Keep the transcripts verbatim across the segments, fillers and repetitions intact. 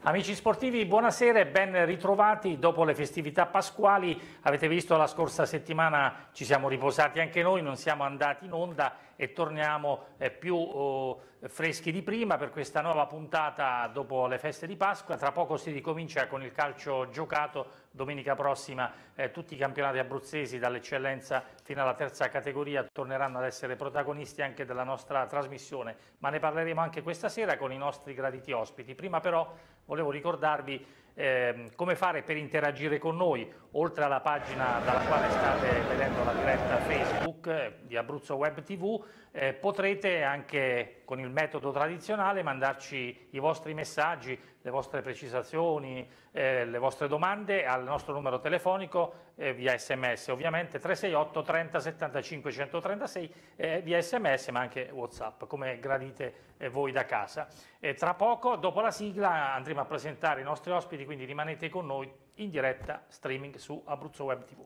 Amici sportivi, buonasera e ben ritrovati dopo le festività pasquali. Avete visto la scorsa settimana ci siamo riposati anche noi, non siamo andati in onda e torniamo eh, più oh, freschi di prima per questa nuova puntata dopo le feste di Pasqua. Tra poco si ricomincia con il calcio giocato. Domenica prossima eh, tutti i campionati abruzzesi dall'eccellenza fino alla terza categoria torneranno ad essere protagonisti anche della nostra trasmissione, ma ne parleremo anche questa sera con i nostri graditi ospiti. Prima però volevo ricordarvi eh, come fare per interagire con noi, oltre alla pagina dalla quale state vedendo la diretta Facebook eh, di Abruzzo Web tivù, eh, potrete anche con il metodo tradizionale mandarci i vostri messaggi, le vostre precisazioni, eh, le vostre domande al nostro numero telefonico eh, via sms, ovviamente tre sei otto trenta settantacinque centotrentasei eh, via sms, ma anche WhatsApp, come gradite eh, voi da casa. E tra poco, dopo la sigla, andremo a presentare i nostri ospiti, quindi rimanete con noi in diretta streaming su Abruzzo Web tivù.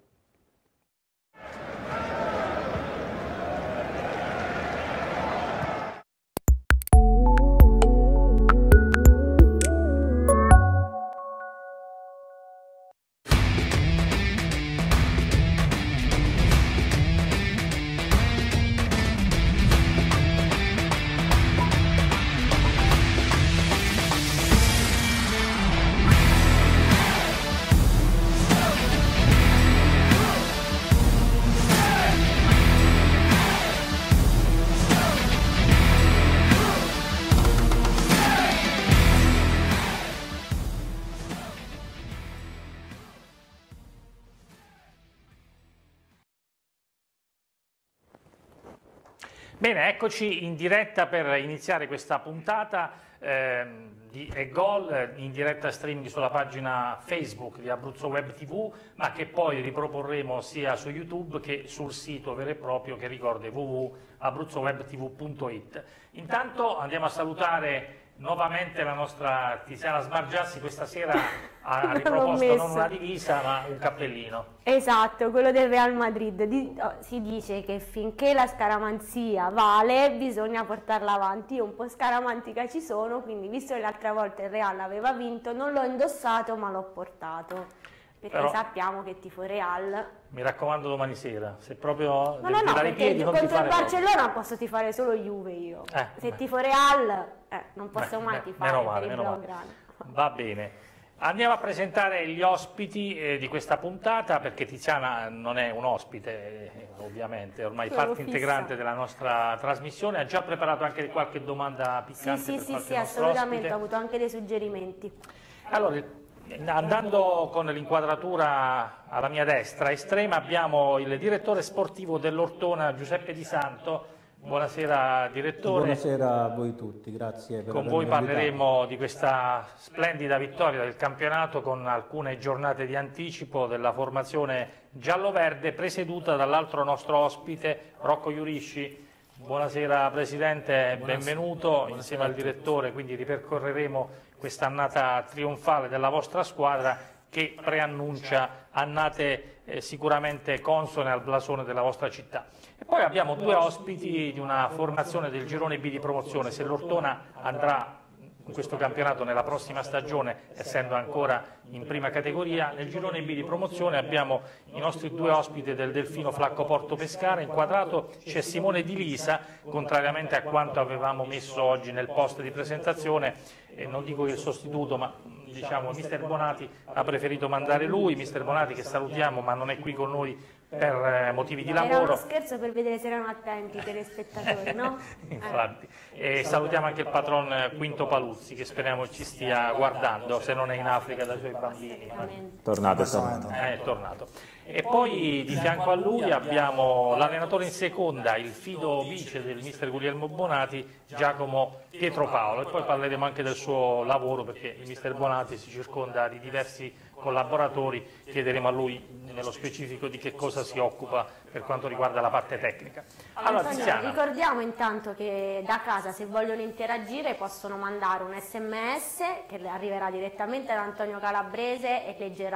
Bene, eccoci in diretta per iniziare questa puntata eh, di E Gol in diretta streaming sulla pagina Facebook di Abruzzo Web tivù, ma che poi riproporremo sia su YouTube che sul sito vero e proprio che ricorda w w w punto abruzzo web tivù punto it. Intanto andiamo a salutare nuovamente la nostra Tiziana Sbargiassi. Questa sera ha riproposto non una divisa ma un cappellino. Esatto, quello del Real Madrid. Di, oh, si dice che finché la scaramanzia vale bisogna portarla avanti. Io un po' scaramantica ci sono, quindi visto che l'altra volta il Real aveva vinto non l'ho indossato ma l'ho portato. Perché però sappiamo che tifo Real. Mi raccomando domani sera, se proprio no, no, no, perché piedi, non contro il Barcellona proprio. Posso tifare solo Juve io. Eh, se beh. tifo Real eh, non posso beh, mai beh, tifare meno male, per il meno Blaugrana. male. Va bene. Andiamo a presentare gli ospiti eh, di questa puntata, perché Tiziana non è un ospite, eh, ovviamente, è ormai parte fissa. integrante della nostra trasmissione. Ha già preparato anche qualche domanda piccante? Sì, per sì, qualche sì, assolutamente, ospite. ho avuto anche dei suggerimenti. Allora, andando con l'inquadratura alla mia destra estrema abbiamo il direttore sportivo dell'Ortona, Giuseppe Di Santo. Buonasera direttore. Buonasera a voi tutti, grazie per Con voi parleremo di questa splendida vittoria del campionato con alcune giornate di anticipo della formazione giallo-verde, presieduta dall'altro nostro ospite, Rocco Iurisci. Buonasera Presidente, buonasera. Benvenuto buonasera insieme al direttore, quindi ripercorreremo questa annata trionfale della vostra squadra che preannuncia annate eh, sicuramente consone al blasone della vostra città. E poi abbiamo due ospiti di una formazione del girone B di promozione. Se l'Ortona andrà in questo campionato nella prossima stagione, essendo ancora in prima categoria, nel girone B di promozione abbiamo i nostri due ospiti del Delfino Flacco Porto Pescara. Inquadrato c'è Simone Di Lisa, contrariamente a quanto avevamo messo oggi nel post di presentazione, eh, non dico il sostituto, ma diciamo mister Bonati ha preferito mandare lui. mister Bonati, che salutiamo ma non è qui con noi per eh, motivi di lavoro. Era uno scherzo per vedere se erano attenti i telespettatori, no? Infatti. E salutiamo anche il patron Quinto Paluzzi, che speriamo ci stia guardando, se non è in Africa dai suoi bambini. Tornato, è tornato. È tornato. E poi di fianco a lui abbiamo l'allenatore in seconda, il fido vice del mister Guglielmo Bonati, Giacomo Pietropaolo, e poi parleremo anche del suo lavoro, perché il mister Bonati si circonda di diversi collaboratori. Chiederemo a lui nello specifico di che cosa si occupa per quanto riguarda la parte tecnica. Allora, Antonio, ricordiamo intanto che da casa, se vogliono interagire, possono mandare un sms che arriverà direttamente da Antonio Calabrese e leggerà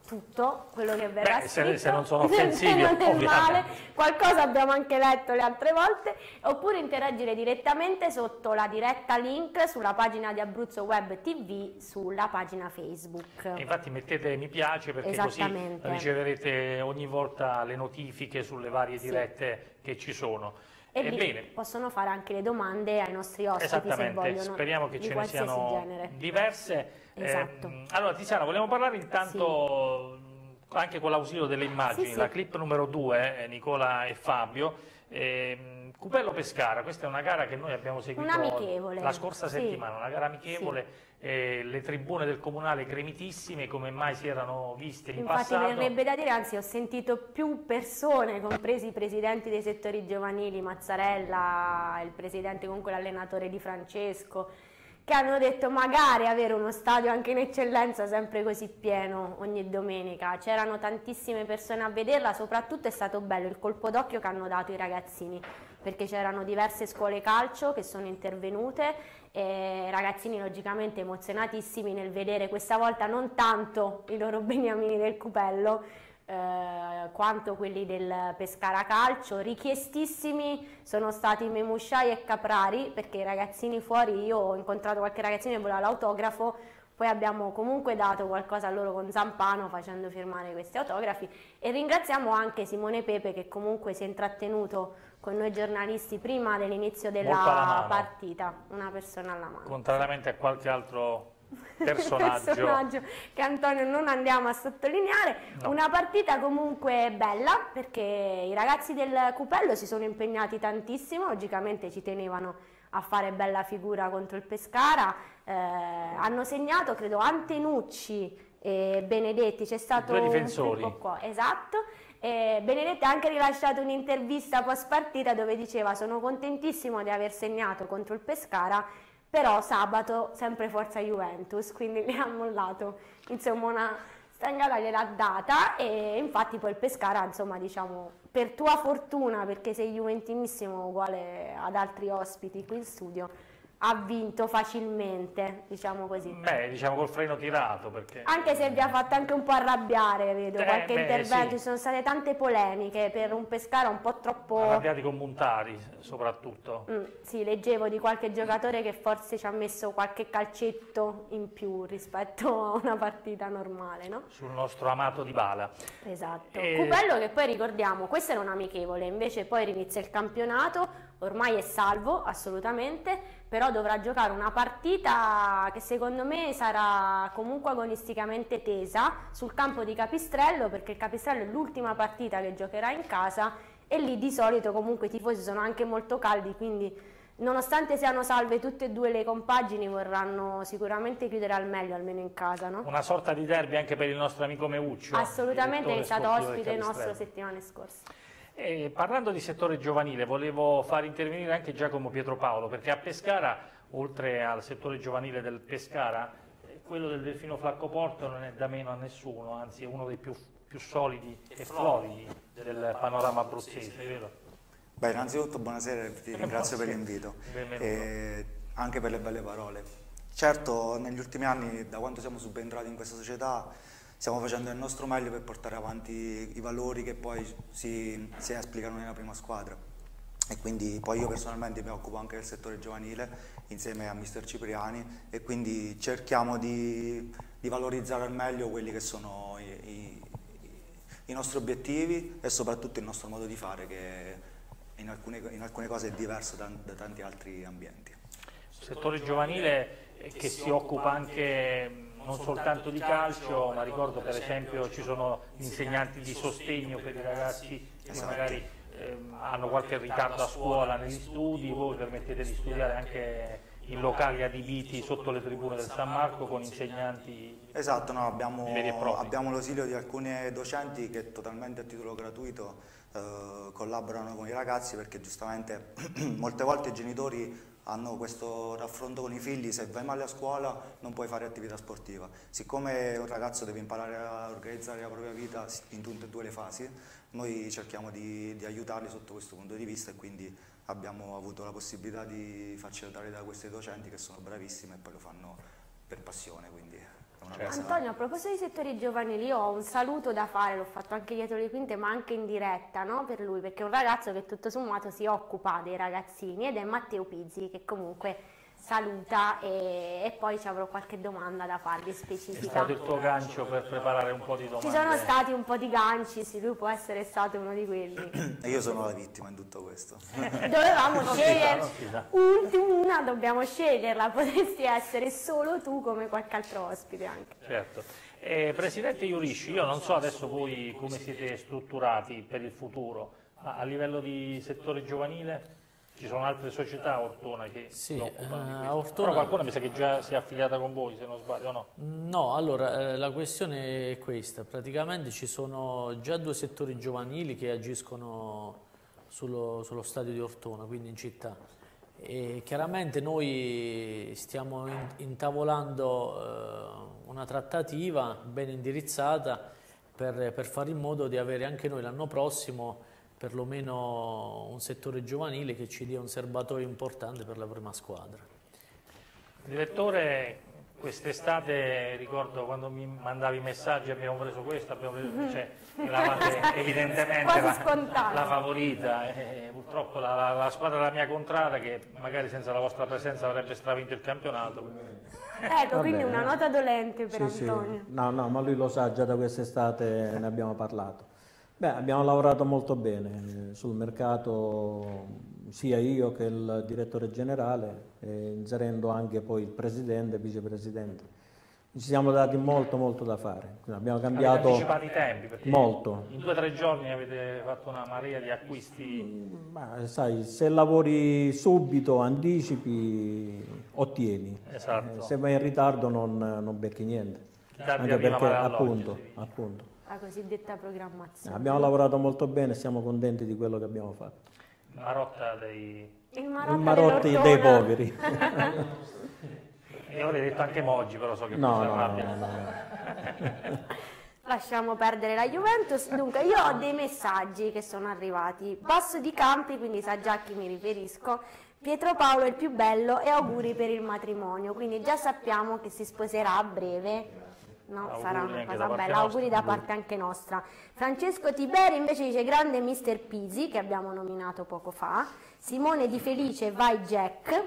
tutto quello che verrà Beh, scritto, se, se non sono offensivi, non è male, ovviamente. qualcosa abbiamo anche letto le altre volte, oppure interagire direttamente sotto la diretta link sulla pagina di Abruzzo Web T V, sulla pagina Facebook. Infatti mettete mi piace, perché così riceverete ogni volta le notifiche sulle varie dirette sì. che ci sono. E lì possono fare anche le domande ai nostri ospiti, se vogliono. Speriamo che ce ne siano genere. diverse. Esatto. Eh, allora Tiziana, vogliamo parlare intanto sì. anche con l'ausilio delle immagini, sì, sì. la clip numero due, eh, Nicola e Fabio. Eh, Cupello Pescara, questa è una gara che noi abbiamo seguito la scorsa sì. settimana, una gara amichevole, sì. eh, le tribune del comunale gremitissime come mai si erano viste in Infatti passato. Infatti verrebbe da dire, anzi ho sentito più persone, compresi i presidenti dei settori giovanili, Mazzarella, il presidente comunque l'allenatore Di Francesco, che hanno detto magari avere uno stadio anche in eccellenza sempre così pieno ogni domenica. C'erano tantissime persone a vederla, soprattutto è stato bello il colpo d'occhio che hanno dato i ragazzini, perché c'erano diverse scuole calcio che sono intervenute e i ragazzini logicamente emozionatissimi nel vedere questa volta non tanto i loro beniamini del Cupello, Eh, quanto quelli del Pescara Calcio. Richiestissimi sono stati Memushai e Caprari, perché i ragazzini fuori, io ho incontrato qualche ragazzino che voleva l'autografo, poi abbiamo comunque dato qualcosa a loro con Zampano facendo firmare questi autografi, e ringraziamo anche Simone Pepe che comunque si è intrattenuto con noi giornalisti prima dell'inizio della partita, una persona alla mano. Contrariamente a qualche altro personaggio. personaggio che Antonio non andiamo a sottolineare. No. Una partita comunque bella, perché i ragazzi del Cupello si sono impegnati tantissimo, logicamente ci tenevano a fare bella figura contro il Pescara, eh, hanno segnato credo Antenucci e Benedetti, c'è stato due difensori. un po' qua, esatto. E Benedetti ha anche rilasciato un'intervista post partita dove diceva: sono contentissimo di aver segnato contro il Pescara, però sabato sempre forza Juventus, quindi ne ha mollato, insomma una stangata gliel'ha data, e infatti poi il Pescara, insomma, diciamo, per tua fortuna, perché sei juventinissimo uguale ad altri ospiti qui in studio, ha vinto facilmente, diciamo così. Beh, diciamo col freno tirato, perché... Anche se vi ha fatto anche un po' arrabbiare, vedo, eh, qualche beh, intervento, sì. Ci sono state tante polemiche per un Pescara un po' troppo... Arrabbiati con Montari, soprattutto. Mm, sì, leggevo di qualche giocatore che forse ci ha messo qualche calcetto in più rispetto a una partita normale, no? Sul nostro amato Dybala. Esatto. E... Cupello, che poi ricordiamo, questo era un amichevole, invece poi rinizia il campionato, ormai è salvo assolutamente, però dovrà giocare una partita che secondo me sarà comunque agonisticamente tesa sul campo di Capistrello, perché il Capistrello è l'ultima partita che giocherà in casa e lì di solito comunque i tifosi sono anche molto caldi, quindi nonostante siano salve tutte e due le compagini vorranno sicuramente chiudere al meglio, almeno in casa, no? Una sorta di derby anche per il nostro amico Meuccio. Assolutamente, è stato ospite nostro settimane scorse. E parlando di settore giovanile, volevo far intervenire anche Giacomo Pietropaolo, perché a Pescara, oltre al settore giovanile del Pescara, quello del Delfino Flaccoporto non è da meno a nessuno, anzi è uno dei più, più solidi e floridi del panorama abruzzese, vero? Beh, innanzitutto buonasera, ti ringrazio per l'invito e anche per le belle parole. Certo, negli ultimi anni, da quando siamo subentrati in questa società, stiamo facendo il nostro meglio per portare avanti i valori che poi si, si esplicano nella prima squadra, e quindi poi io personalmente mi occupo anche del settore giovanile insieme a mister Cipriani, e quindi cerchiamo di, di valorizzare al meglio quelli che sono i, i, i nostri obiettivi e soprattutto il nostro modo di fare, che in alcune, in alcune cose è diverso da, da tanti altri ambienti. Il settore giovanile che si occupa anche non soltanto di calcio, ma ricordo per esempio ci sono insegnanti di sostegno per i ragazzi che esatto. magari eh, hanno qualche ritardo a scuola negli studi, voi permettete di studiare anche in locali adibiti sotto le tribune del San Marco con insegnanti. Esatto, no, abbiamo, abbiamo l'ausilio di alcuni docenti che totalmente a titolo gratuito eh, collaborano con i ragazzi, perché giustamente molte volte i genitori hanno questo raffronto con i figli: se vai male a scuola non puoi fare attività sportiva. Siccome un ragazzo deve imparare a organizzare la propria vita in tutte e due le fasi, noi cerchiamo di, di aiutarli sotto questo punto di vista, e quindi abbiamo avuto la possibilità di farci aiutare da questi docenti che sono bravissimi e poi lo fanno per passione, quindi è una certo. cosa... Antonio, a proposito dei settori giovanili, io ho un saluto da fare, l'ho fatto anche dietro le quinte, ma anche in diretta, no? Per lui, perché è un ragazzo che tutto sommato si occupa dei ragazzini ed è Matteo Pizzi, che comunque saluta e, e poi ci avrò qualche domanda da fargli specifica. È stato il tuo gancio per preparare un po' di domande? Ci sono stati un po' di ganci, sì, lui può essere stato uno di quelli. E io sono la vittima in tutto questo. Dovevamo scegliere una, dobbiamo sceglierla, potresti essere solo tu come qualche altro ospite anche. Certo. Eh, Presidente Iurisci, io non so adesso voi come siete strutturati per il futuro, ma a livello di settore giovanile ci sono altre società a Ortona che sì, si occupano di uh, questo. Ortona... Però qualcuno mi sa che già si è affiliata con voi, se non sbaglio, no? No, allora eh, la questione è questa, praticamente ci sono già due settori giovanili che agiscono sullo, sullo stadio di Ortona, quindi in città. E chiaramente noi stiamo in, intavolando eh, una trattativa ben indirizzata per, per fare in modo di avere anche noi l'anno prossimo perlomeno un settore giovanile che ci dia un serbatoio importante per la prima squadra. Direttore, quest'estate ricordo quando mi mandavi i messaggi, abbiamo preso questo, abbiamo preso, cioè, eravate evidentemente la, la favorita, e purtroppo la, la, la squadra della mia contrada, che magari senza la vostra presenza avrebbe stravinto il campionato. Ecco, quindi una nota dolente per sì, Antonio. Sì. No, no, ma lui lo sa, già da quest'estate ne abbiamo parlato. Beh, abbiamo lavorato molto bene sul mercato, sia io che il direttore generale, eh, inserendo anche poi il presidente e il vicepresidente. Ci siamo dati molto molto da fare, quindi abbiamo cambiato avete anticipato i tempi, perché molto. In due o tre giorni avete fatto una marea di acquisti. Ma sai, se lavori subito, anticipi, ottieni. Esatto. Eh, se vai in ritardo non, non becchi niente. Anche perché appunto, appunto. La cosiddetta programmazione. Abbiamo lavorato molto bene, siamo contenti di quello che abbiamo fatto. Marotta dei... Il Marotta, Il Marotti dei poveri. E avrei detto anche Moggi, però so che no, no, no, no, no. Lasciamo perdere la Juventus. Dunque, io ho dei messaggi che sono arrivati. Basso di Campi, quindi sa già a chi mi riferisco. Pietro Paolo è il più bello e auguri per il matrimonio. Quindi già sappiamo che si sposerà a breve. No, auguri, sarà una cosa bella, auguri da parte anche nostra. Francesco Tiberi invece dice grande mister Pizzi, che abbiamo nominato poco fa. Simone Di Felice, vai Jack.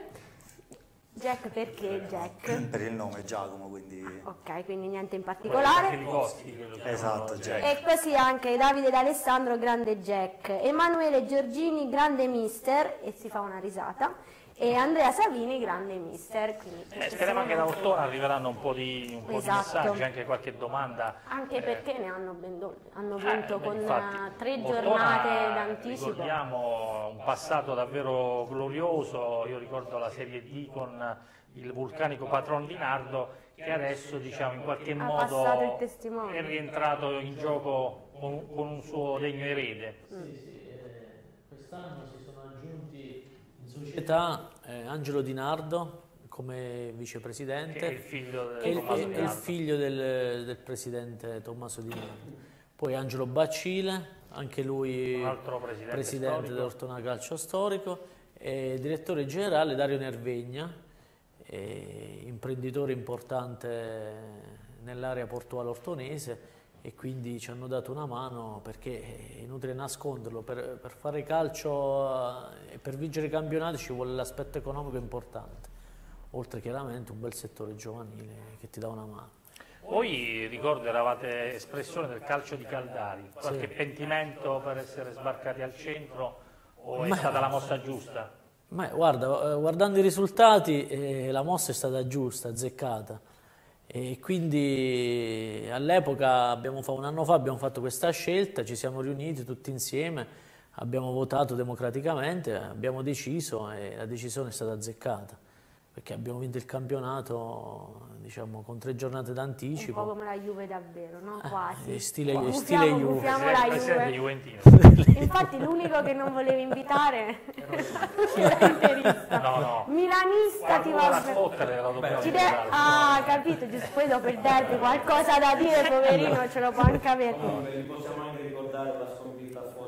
Jack perché Jack? Per il nome Giacomo, quindi... Ok, quindi niente in particolare. Esatto, Jack. E così anche Davide D'Alessandro, grande Jack. Emanuele Giorgini, grande mister, e si fa una risata. E Andrea Savini, grande mister. Eh, speriamo anche da Ortona arriveranno un po' di, un po' esatto. di messaggi, anche qualche domanda. Anche eh, perché ne hanno, ben hanno vinto eh, con infatti, tre Ortona, giornate d'anticipo. Ricordiamo un passato davvero glorioso, io ricordo la Serie D con il vulcanico Patron di Nardo, che adesso diciamo in qualche ha modo è rientrato in gioco con, con un suo degno erede. Mm. Sì, sì, eh, quest'anno si sono aggiunti in società eh, Angelo Di Nardo come vicepresidente, che è il figlio del, che è il, è il figlio del, del presidente Tommaso Di Nardo. Poi Angelo Baccile, anche lui un altro presidente, presidente dell'Ortona Calcio Storico, e direttore generale Dario Nervegna, eh, imprenditore importante nell'area portuale ortonese, e quindi ci hanno dato una mano, perché è inutile nasconderlo, per, per fare calcio e per vincere i campionati ci vuole l'aspetto economico importante, oltre chiaramente un bel settore giovanile che ti dà una mano. Voi, ricordo, eravate espressione del calcio di Caldari, qualche sì. pentimento per essere sbarcati al centro o è ma, stata la mossa giusta? Ma guarda, guardando i risultati eh, la mossa è stata giusta, azzeccata. E quindi all'epoca, un anno fa, abbiamo fatto questa scelta, ci siamo riuniti tutti insieme, abbiamo votato democraticamente, abbiamo deciso e la decisione è stata azzeccata, perché abbiamo vinto il campionato, diciamo, con tre giornate d'anticipo. Un po' come la Juve davvero, no? Quasi. Eh, stile, Gufiamo, stile Juve. Gufiamo la Juve. Juventino. Infatti l'unico che non volevi invitare era interista. No, no. Milanista ti va a fottere. Ah, capito, giusto, poi dopo il derby qualcosa da dire, poverino, ce lo può anche avere. No, possiamo anche ricordare la sconfitta a Foggia due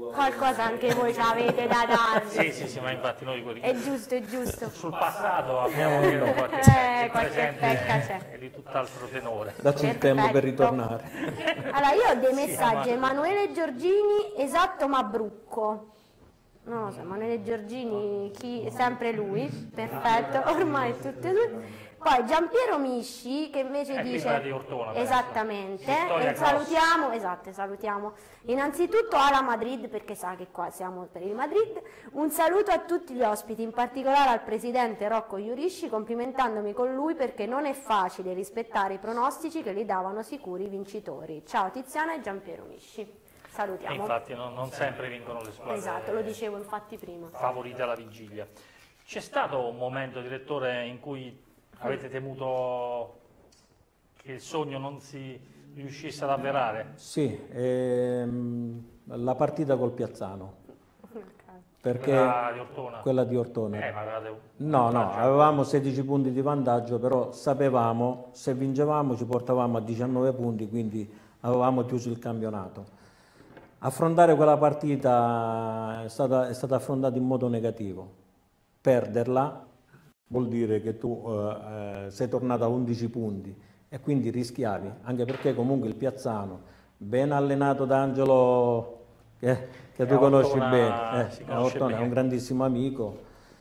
Qualcosa anche voi ci avete da darvi. Sì, sì, sì, ma infatti noi quelli È giusto, è giusto. sul passato abbiamo eh, qualche, eh, il qualche presente pecca c'è. è di tutt'altro tenore. Dacci il tempo per ritornare. Allora, io ho dei Sì, messaggi. ma- Emanuele Giorgini, esatto ma brucco. Non lo so, Emanuele Giorgini, chi, sempre lui, perfetto, ormai tutte e due. Poi Giampiero Misci che invece È qui dice quella di Ortona, penso. esattamente, Vittoria e Cross. salutiamo, esatto, salutiamo innanzitutto Ala Madrid perché sa che qua siamo per il Madrid. Un saluto a tutti gli ospiti, in particolare al presidente Rocco Iurisci, complimentandomi con lui perché non è facile rispettare i pronostici che li davano sicuri vincitori. Ciao Tiziana e Giampiero Misci. E Salutiamo. infatti non, non sempre vincono le squadre Esatto, lo dicevo infatti prima. favorite alla vigilia. C'è stato un momento, direttore, in cui avete temuto che il sogno non si riuscisse ad avverare? Sì, ehm, la partita col Piazzano, perché Quella di Ortona? quella di Ortona. Eh, ma avevate un No, no, vantaggio. avevamo sedici punti di vantaggio, però sapevamo se vincevamo ci portavamo a diciannove punti, quindi avevamo chiuso il campionato. Affrontare quella partita è stata, è stata affrontata in modo negativo. Perderla vuol dire che tu eh, eh, sei tornato a undici punti e quindi rischiavi, anche perché comunque il Piazzano, ben allenato da Angelo, che, che tu a conosci Ortona bene, eh, si a conosce Ortona è bene. un grandissimo amico.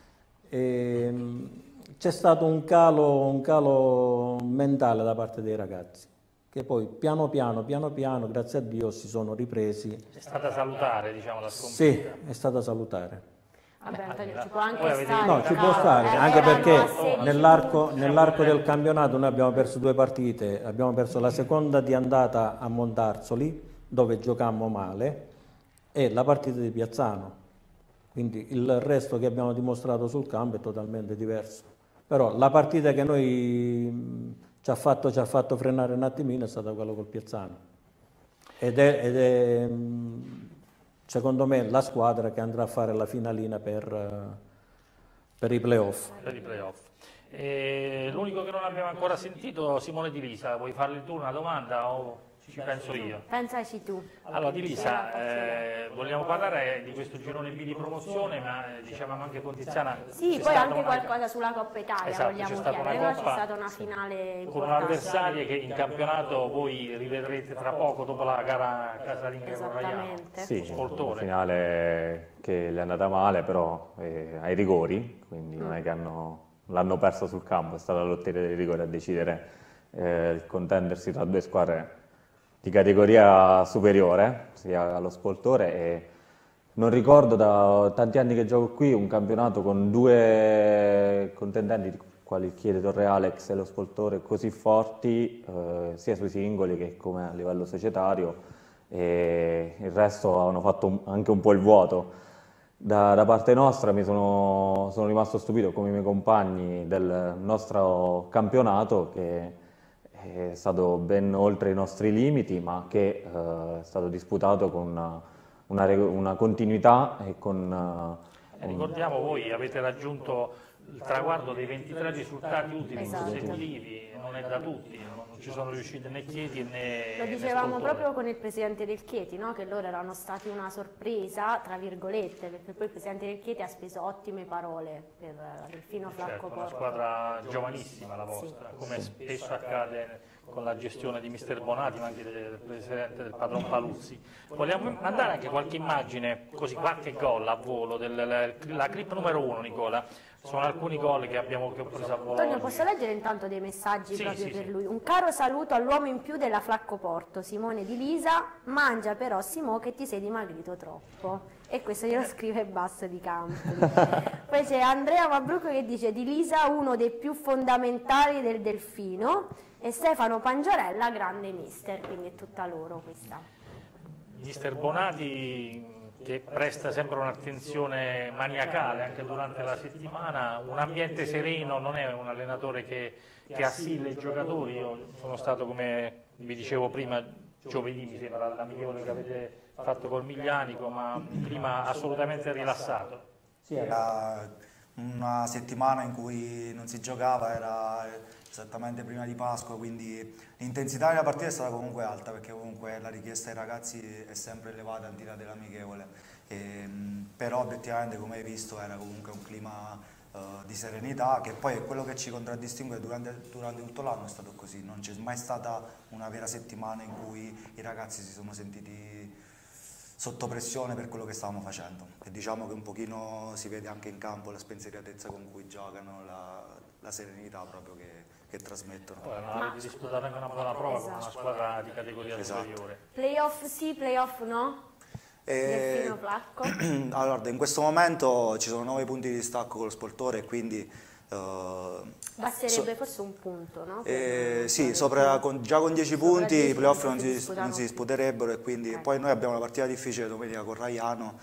E, mh, c'è stato un calo, un calo mentale da parte dei ragazzi, che poi piano piano, piano piano, grazie a Dio, si sono ripresi. È stata salutare, diciamo, la sconfitta. Sì, è stata salutare. Vabbè, Antonio, Beh, ci può anche voi avete stare. vinto No, ci il può stare, Eh, anche erano perché a sedici nell'arco, punti. nell'arco del campionato noi abbiamo perso due partite, abbiamo perso la seconda di andata a Montarzoli, dove giocammo male, e la partita di Piazzano. Quindi il resto che abbiamo dimostrato sul campo è totalmente diverso. Però la partita che noi mh, ci ha fatto, ci ha fatto frenare un attimino è stata quella col Piazzano. Ed è, ed è mh, secondo me la squadra che andrà a fare la finalina per, eh, per i playoff. Per i playoff. E l'unico che non abbiamo ancora sentito, Simone Di Lisa, vuoi fargli tu una domanda o ci penso io? Pensaci tu. Allora Di Lisa, eh, vogliamo parlare di questo girone B di promozione, ma eh, dicevamo anche con Tiziana. Sì, c'è poi stata anche una- qualcosa sulla Coppa Italia Esatto, vogliamo c'è stata una chiedere, no? Coppa, C'è stata una finale con importante. un'avversaria che in campionato voi rivedrete tra poco dopo la gara casalinga con Raiano. Esattamente. Sì, Scoltore. una finale che le è andata male, però eh, ai rigori, quindi non è che hanno- l'hanno persa sul campo, è stata la lotteria dei rigori a decidere eh, il contendersi tra due squadre di categoria superiore, sia allo Scoltore, e non ricordo da tanti anni che gioco qui un campionato con due contendenti quali il Chieti Torre Alex e lo Scoltore così forti, eh, sia sui singoli che come a livello societario, e il resto hanno fatto un- anche un po' il vuoto. Da, da parte nostra mi sono, sono rimasto stupito come i miei compagni del nostro campionato, che è stato ben oltre i nostri limiti, ma che eh, è stato disputato con una, una reg- una continuità e con... eh, Eh, ricordiamo, voi avete raggiunto il traguardo dei ventitré risultati utili Esatto. consecutivi, non è da tutti, non ci sono riusciti né Chieti né Lo né dicevamo Scoltore. proprio con il presidente del Chieti, no? Che loro erano stati una sorpresa, tra virgolette, perché poi il presidente del Chieti ha speso ottime parole per eh, Delfino Certo, Flacco una Porto. squadra giovanissima la vostra, come spesso accade con la gestione di mister Bonati, ma anche del presidente del padron Paluzzi. Vogliamo mandare anche qualche immagine, così qualche gol a volo, del, la clip numero uno, Nicola. Sono alcuni gol che abbiamo che ho preso a volo. Antonio, oggi. posso leggere intanto dei messaggi Sì, proprio sì, per sì. lui? Un caro saluto all'uomo in più della Flacco Porto, Simone Di Lisa, mangia però Simo che ti sei dimagrito troppo. E questo glielo scrive Basso di Campo. Poi c'è Andrea Mabrucco che dice Di Lisa, uno dei più fondamentali del Delfino, e Stefano Pangiarella, grande mister, quindi è tutta loro questa. Mister Bonati, che presta sempre un'attenzione maniacale anche durante la settimana, un ambiente sereno, non è un allenatore che, che assilla i giocatori. Io sono stato, come vi dicevo prima, giovedì mi sembra l'amichevole che avete fatto col Miglianico, ma prima assolutamente rilassato. Sì, era una settimana in cui non si giocava, era esattamente prima di Pasqua, quindi l'intensità della partita è stata comunque alta, perché comunque la richiesta ai ragazzi è sempre elevata al di là dell'amichevole, però obiettivamente, come hai visto, era comunque un clima Uh, di serenità, che poi è quello che ci contraddistingue durante, durante tutto l'anno. È stato così, non c'è mai stata una vera settimana in cui i ragazzi si sono sentiti sotto pressione per quello che stavamo facendo, e diciamo che un pochino si vede anche in campo la spensieratezza con cui giocano, la, la serenità proprio che, che trasmettono. Poi non avete disputato anche una buona prova, esatto, con una squadra di categoria, esatto, superiore. Playoff sì, playoff no? E, allora, in questo momento ci sono nove punti di distacco con lo Sportore, quindi uh, basterebbe so, forse un punto, no? Eh, sì, sopra, con, già con dieci punti i playoff non si, non si disputerebbero, e quindi okay. Poi noi abbiamo una partita difficile domenica con Raiano,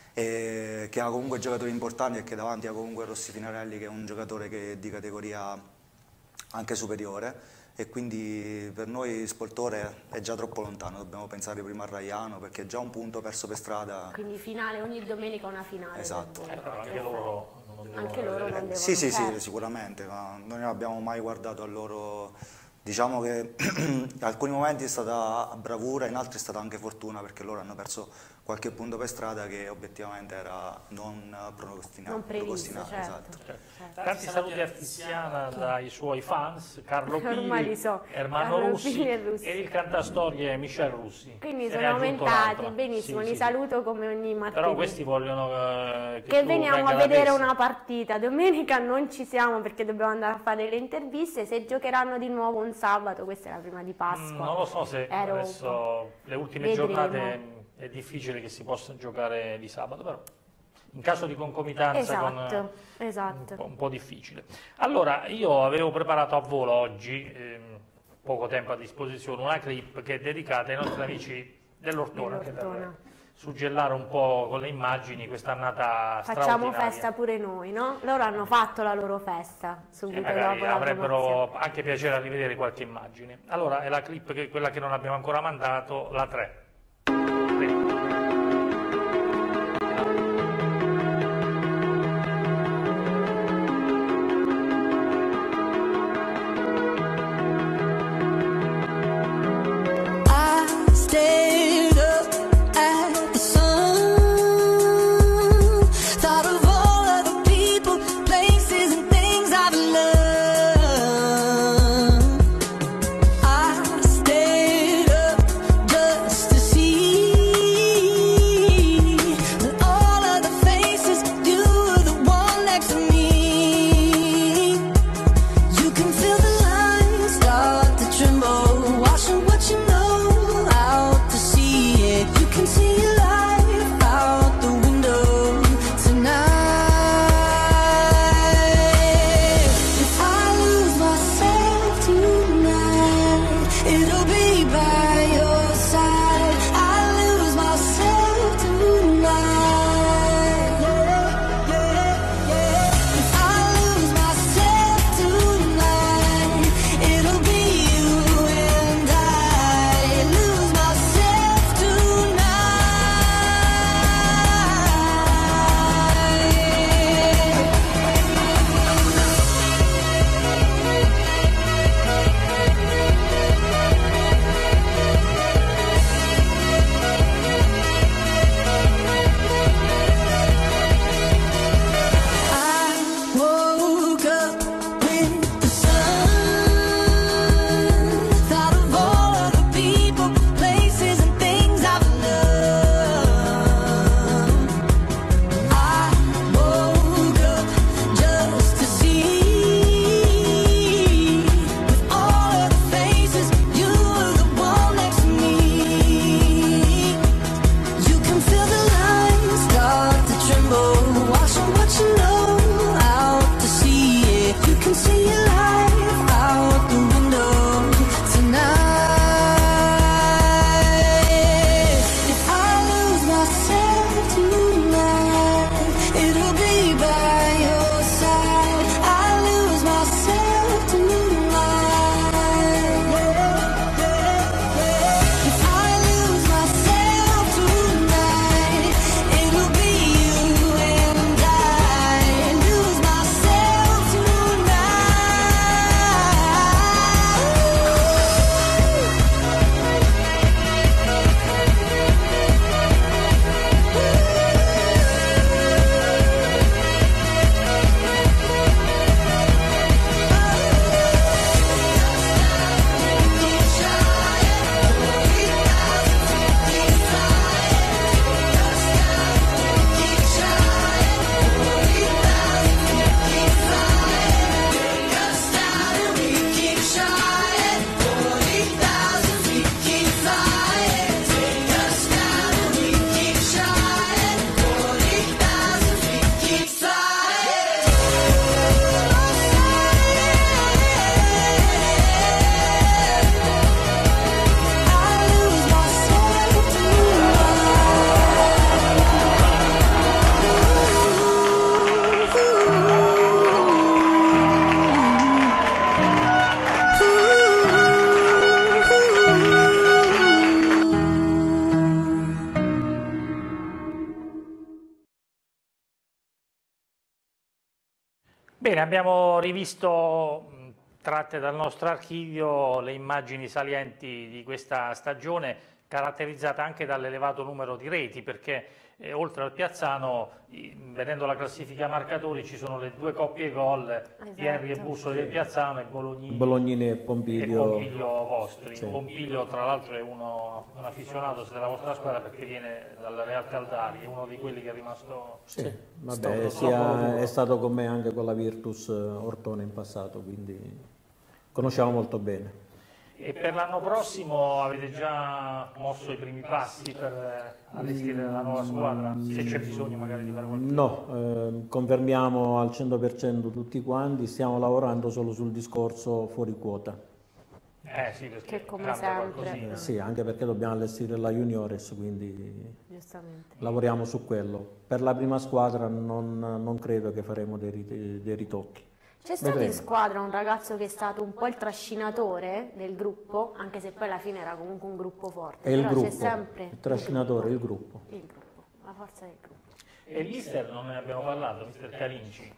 eh, che ha comunque giocatori importanti, e che davanti ha comunque Rossi Finarelli, che è un giocatore che è di categoria anche superiore. E quindi per noi Sportore è già troppo lontano, dobbiamo pensare prima a Raiano, perché è già un punto perso per strada. Quindi finale, ogni domenica una finale. Esatto. Eh, però anche loro non devono anche loro non devono Sì, sì, sì, sicuramente, ma noi non abbiamo mai guardato a loro. Diciamo che in alcuni momenti è stata bravura, in altri è stata anche fortuna, perché loro hanno perso qualche punto per strada che obiettivamente era non progostinato. Non previsto, certo, esatto. certo. Tanti saluti a Tiziana dai suoi fans, Carlo Pili, so. Ermanno Carlo Russi, Pili e, Russi e il cantastorie Michel Russi. Quindi sono aumentati, benissimo, sì, li sì, saluto come ogni martedì. Però questi vogliono uh, che, che veniamo a vedere una partita. Domenica non ci siamo perché dobbiamo andare a fare le interviste, se giocheranno di nuovo un sabato, questa è la prima di Pasqua. Mm, non lo so se Ero adesso le ultime Vedremo. giornate è difficile che si possa giocare di sabato, però in caso di concomitanza, esatto, con, esatto. Un, po', un po' difficile. Allora, io avevo preparato a volo oggi, ehm, poco tempo a disposizione, una clip che è dedicata ai nostri amici dell'Ortona, che per suggellare un po' con le immagini questa annata Facciamo festa pure noi, no? Loro hanno fatto la loro festa subito dopo la avrebbero anche piacere a rivedere qualche immagine. Allora, è la clip, che, quella che non abbiamo ancora mandato, la tre. I stayed up just to see Bene, abbiamo rivisto tratte dal nostro archivio le immagini salienti di questa stagione, caratterizzata anche dall'elevato numero di reti, perché eh, oltre al Piazzano, vedendo la classifica marcatori, ci sono le due coppie gol, esatto. Thierry e Bussoli del Piazzano e Bolognini, Bolognini e Pompilio, e Pompilio vostri. Sì. Pompilio tra l'altro è uno, un aficionato della vostra squadra perché viene dal Real Caldari, è uno di quelli che è rimasto... Sì, sì. vabbè, sia, è stato con me anche con la Virtus Ortona in passato, quindi conosciamo molto bene. E per l'anno prossimo avete già mosso i primi passi per allestire la nuova squadra, se c'è bisogno magari di fare qualcosa? No, eh, confermiamo al cento per cento tutti quanti, stiamo lavorando solo sul discorso fuori quota. Eh sì, perché che come sempre. Eh, sì, anche perché dobbiamo allestire la Juniores, quindi lavoriamo su quello. Per la prima squadra non, non credo che faremo dei, dei ritocchi. C'è stato in squadra un ragazzo che è stato un po' il trascinatore del gruppo, anche se poi alla fine era comunque un gruppo forte. È il però gruppo, c'è sempre il trascinatore, il gruppo. il gruppo, la forza del gruppo. E il mister non ne abbiamo parlato, mister Carinci.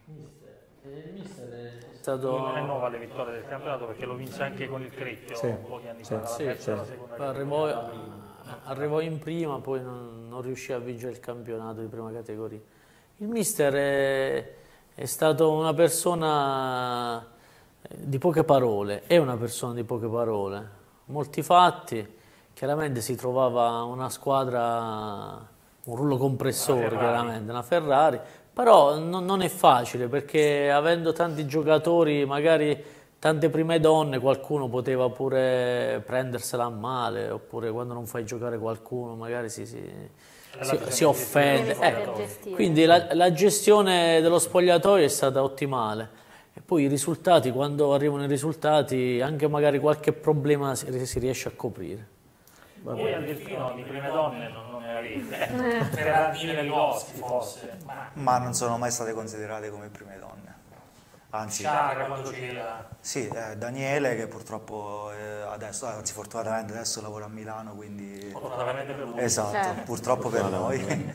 Il mister è stato... Non è nuova le vittorie del campionato perché lo vinse anche con il Cricchio sì, un po' di anni sì, fa, sì, la terza, sì. la seconda. Arrivò, arrivò in prima, poi non, non riuscì a vincere il campionato di prima categoria. Il mister è, è stato una persona di poche parole, è una persona di poche parole, molti fatti. Chiaramente si trovava una squadra, un rullo compressore, una chiaramente, una Ferrari, però non, non è facile perché avendo tanti giocatori, magari tante prime donne, qualcuno poteva pure prendersela a male, oppure quando non fai giocare qualcuno magari si, si, si, si offende. Eh, quindi la, la gestione dello spogliatoio è stata ottimale. E poi i risultati, quando arrivano i risultati, anche magari qualche problema si, si riesce a coprire. Voi al Delfino di prime donne non, non ne avete, per raggiungere i vostri forse. Ma... ma non sono mai state considerate come prime donne. Anzi, Sciarra quando c'era. Sì, eh, Daniele che purtroppo eh, adesso, anzi fortunatamente adesso lavora a Milano, quindi... Fortunatamente per lui. Esatto, certo. purtroppo per noi.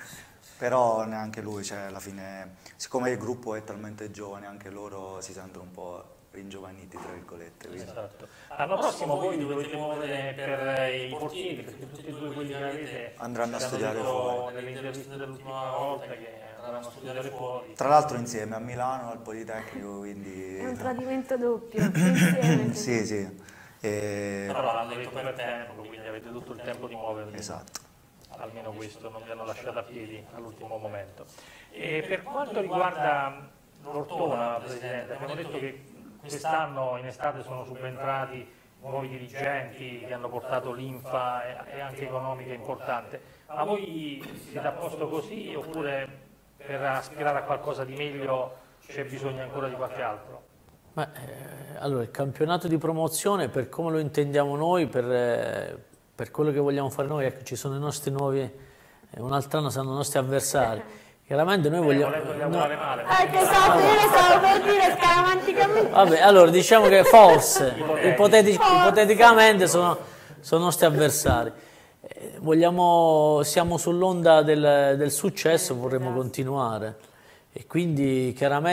Però neanche lui, cioè alla fine, siccome il gruppo è talmente giovane, anche loro si sentono un po' ringiovaniti, tra virgolette. Quindi. Esatto. L'anno prossimo voi dovete muovere per i portieri, perché tutti e due quelli che avete andranno a studiare fuori. Nelle interviste dell'ultima volta che andranno a studiare fuori. Tra l'altro insieme a Milano, al Politecnico, quindi... È un tradimento doppio, insieme. Sì, sì. E... Però l'hanno detto per tempo, quindi avete tutto il tempo di muovervi. Esatto. Almeno questo non vi hanno lasciato a piedi all'ultimo momento. E per quanto riguarda l'Ortona, Presidente, abbiamo detto che quest'anno in estate sono subentrati nuovi dirigenti che hanno portato linfa e anche economica importante, ma voi siete a posto così oppure per aspirare a qualcosa di meglio c'è bisogno ancora di qualche altro? Beh, eh, allora, il campionato di promozione, per come lo intendiamo noi, per... Eh, per quello che vogliamo fare noi, ecco, ci sono i nostri nuovi, eh, un altro anno saranno i nostri avversari. Chiaramente noi vogliamo... No, no, eh, esatto, io le stavo per dire scaramanticamente. Vabbè, allora diciamo che forse, ipoteti, ipoteticamente, sono, sono nostri avversari. Eh, vogliamo, siamo sull'onda del, del successo, vorremmo continuare. E quindi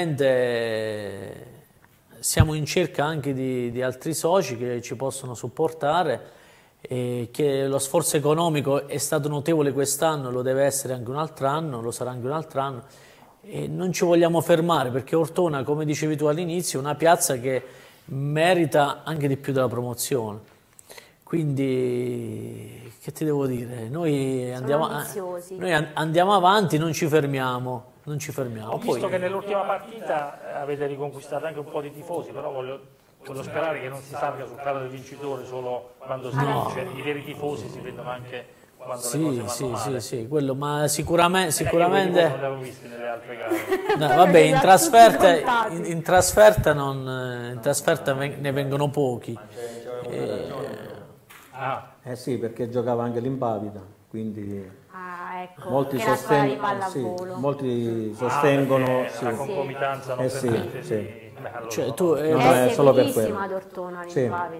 chiaramente siamo in cerca anche di, di altri soci che ci possono supportare. E che lo sforzo economico è stato notevole quest'anno, lo deve essere anche un altro anno, lo sarà anche un altro anno, e non ci vogliamo fermare perché Ortona, come dicevi tu all'inizio, è una piazza che merita anche di più della promozione. Quindi, che ti devo dire, noi andiamo, noi andiamo avanti, non ci fermiamo. Non ci fermiamo. Ho visto Poi, che nell'ultima partita avete riconquistato anche un po' di tifosi, però voglio... Voglio sperare che non si salga sul carro del vincitore solo quando si no. vince, i veri tifosi si vedono anche quando sì, le cose vanno sì, male. Sì, sì, quello, ma sicuramente... sicuramente... Eh, non li avevo visti nelle altre gare. No, vabbè, in trasferta, in, in trasferta, non, in trasferta ne vengono pochi. Eh, ah. eh sì, perché giocava anche l'Impavida, quindi... Ah, ecco, molti, sosten sì, molti sostengono ah, sì. la concomitanza non eh sì, sì. sì. Beh, allora, cioè, tu, eh, no, no, è solo per seguitissima quello. ad Ortona, sì. l'Impavida.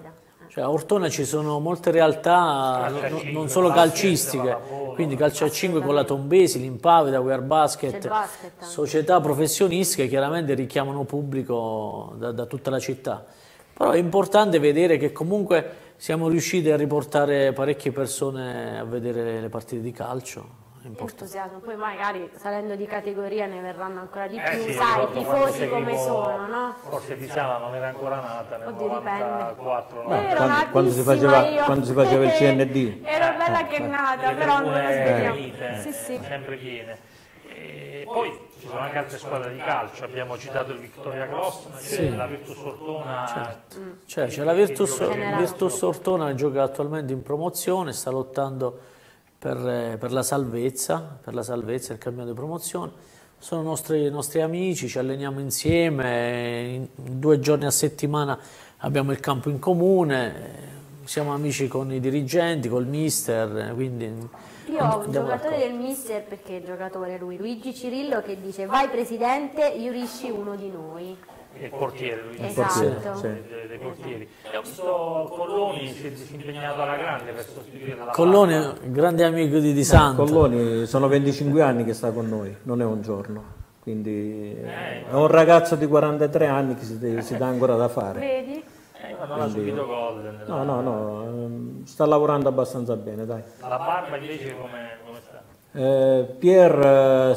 Cioè, a Ortona ci sono molte realtà, no, non solo calcistiche, quindi calcio a cinque con la Tombesi, l'Impavida, We Are Basket, basket società professionistiche che chiaramente richiamano pubblico da, da tutta la città. Però è importante vedere che comunque siamo riusciti a riportare parecchie persone a vedere le partite di calcio. Entusiasmo, poi magari salendo di categoria ne verranno ancora di Eh più, sì, sai, i ricordo tifosi quando come seguivo- sono, no? Forse Pisana non era ancora nata nel Oddio, dipende. novantaquattro, no? Io ero quando- quando si natissima faceva- io. quando si faceva il C N D. Ero bella che nata, Le però non lo tribune sveliamo. unite, Sì, sì. sempre piene. E poi ci sono anche altre squadre di calcio, abbiamo citato il Victoria Cross, c'è la Virtus Ortona. Cioè, c'è la Virtus, Generale. Virtus Ortona che gioca attualmente in promozione, sta lottando per, per la salvezza, per la salvezza, il cammino di promozione. Sono nostri, nostri amici, ci alleniamo insieme, in due giorni a settimana abbiamo il campo in comune, siamo amici con i dirigenti, col mister, quindi Io ho un andiamo giocatore d'accordo. del mister, perché è giocatore lui, Luigi Cirillo, che dice vai presidente, Iurisci uno di noi. Il portiere, lui, Esatto. sì. dei, dei portieri. E ho visto Colloni si è disimpegnato alla grande per sostituire la Colloni è Parma. un grande amico di Di Santo. Colloni sono venticinque anni che sta con noi, non è un giorno, quindi è un ragazzo di quarantatré anni che si, si dà ancora da fare. Vedi? Eh, ma non ha subito gol. nella- No, no, no, ehm, sta lavorando abbastanza bene, dai. La Parma invece come, come sta? Eh, Pier eh,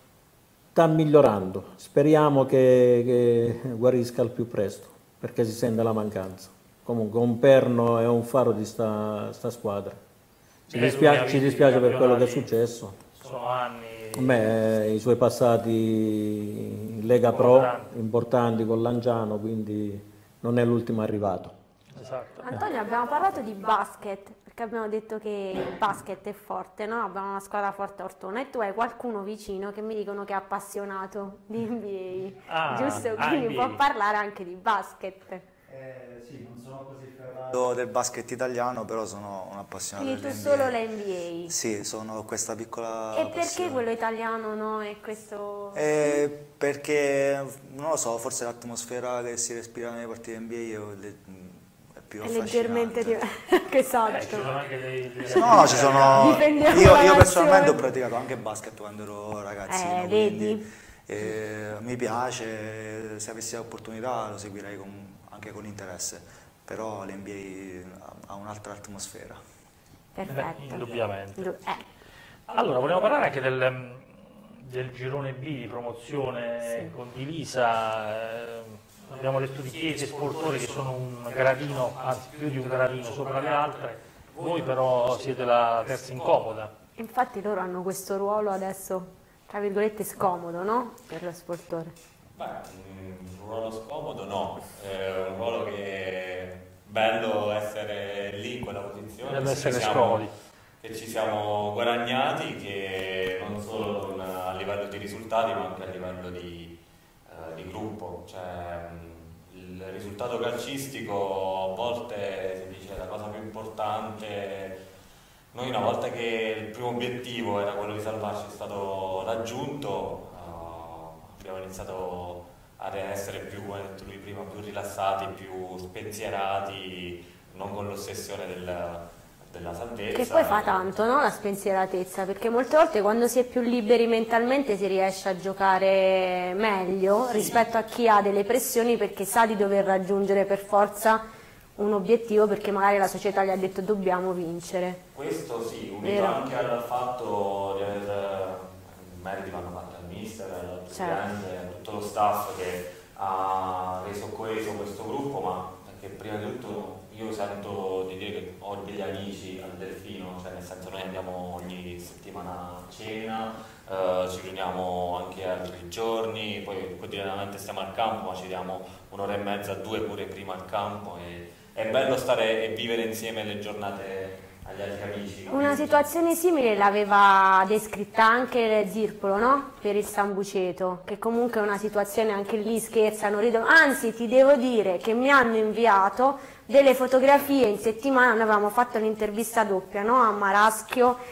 sta migliorando, speriamo che, che guarisca al più presto, perché si sente la mancanza. Comunque un perno e un faro di sta, sta squadra. Ci Eh, dispia- lui ha ci vinto i dispiace per quello che è campionati. successo. Sono anni. Beh, i suoi passati in Lega Pro Importanti. importanti con Lanciano, quindi non è l'ultimo arrivato. Esatto. Antonio, abbiamo parlato di basket, perché abbiamo detto che il basket è forte, no? Abbiamo una squadra forte a Ortona e tu hai qualcuno vicino che mi dicono che è appassionato di N B A, Ah, giusto? ah, Quindi N B A. può parlare anche di basket. Eh, sì, non sono così ferrato del basket italiano, però sono un appassionato Quindi tu dell'N B A. solo l'N B A. Sì, sono questa piccola E perché passione. quello italiano no? E questo... Eh, perché, non lo so, forse l'atmosfera che si respira nelle partite N B A io le- è più È leggermente affascinante. diverso. Che Eh, ci esatto. sono anche dei, dei- No, no, ci sono... Difendiamo Io, la io personalmente nazione. ho praticato anche basket quando ero ragazzino, Eh, quindi, vedi? eh, mi piace, se avessi l'opportunità lo seguirei con- anche con interesse, però l'N B A ha un'altra atmosfera. Perfetto. indubbiamente. Indu- eh, Allora, vogliamo parlare anche del, mm, del girone B di promozione condivisa. eh, abbiamo detto di Chiesa e Sportore che sono un gradino, anzi più di un gradino sopra le altre. Voi però siete la terza incomoda. Infatti loro hanno questo ruolo adesso, tra virgolette, scomodo, no? Per lo sportore. Beh, un ruolo scomodo no, è un ruolo che è bello essere lì in quella posizione. Bello che essere ci siamo- scomodi. Che ci siamo guadagnati, che non solo con- a livello di risultati ma anche a livello di, eh, di gruppo. Cioè, mh, il risultato calcistico a volte si dice la cosa più importante. Noi una volta che il primo obiettivo era quello di salvarci è stato raggiunto, eh, abbiamo iniziato ad essere più, come ha detto lui prima, più rilassati, più spensierati, non con l'ossessione del, della salvezza. Che poi fa tanto, no? La spensieratezza, perché molte volte quando si è più liberi mentalmente si riesce a giocare meglio rispetto a chi ha delle pressioni perché sa di dover raggiungere per forza un obiettivo perché magari la società gli ha detto dobbiamo vincere. Questo sì, unito Vero. anche al fatto di aver i meriti vanno fatti al mister, al presidente, a tutto lo staff che ha reso coeso questo gruppo, ma perché prima di tutto io sento di dire che ho degli amici al Delfino, cioè nel senso noi andiamo ogni settimana a cena, eh, ci riuniamo anche altri giorni, poi quotidianamente stiamo al campo, ma ci diamo un'ora e mezza, due pure prima al campo e è bello stare e vivere insieme le giornate agli altri amici. Una situazione simile l'aveva descritta anche Zirpolo, no? Per il Sambuceto, che comunque è una situazione anche lì scherzano, ridono. Anzi, ti devo dire che mi hanno inviato delle fotografie in settimana, noi avevamo fatto l'intervista doppia, no? A Maraschio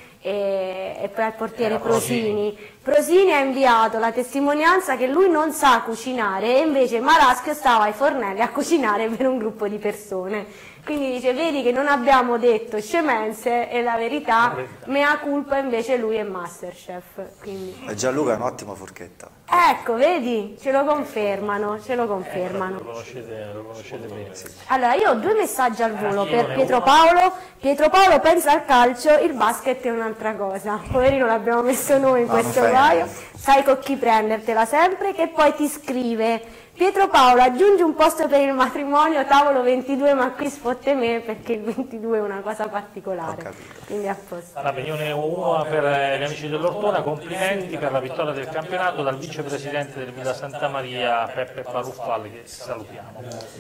e, e poi al portiere Era Prosini. Prosini. Prosini ha inviato la testimonianza che lui non sa cucinare e invece Maraschio stava ai fornelli a cucinare per un gruppo di persone. Quindi dice, vedi che non abbiamo detto scemenze e la verità, mea culpa, invece lui è Masterchef. Quindi. E Gianluca è un'ottima forchetta. Ecco, vedi, ce lo confermano, ce lo confermano. Eh, lo conoscete, lo conoscete bene. Sì. Allora, io ho due messaggi al volo per Pietro Paolo. Pietro Paolo pensa al calcio, il basket è un'altra cosa. Poverino, l'abbiamo messo noi in no, questo guaio. Sai con chi prendertela sempre, che poi ti scrive... Pietro Paolo, aggiungi un posto per il matrimonio, tavolo ventidue, ma qui sfotte me perché il ventidue è una cosa particolare. Quindi a posto. Allora, io ne ho uno per gli amici dell'Ortona, complimenti per la vittoria del campionato dal vicepresidente del Villa Santa Maria, Peppe Paruffalli, che salutiamo.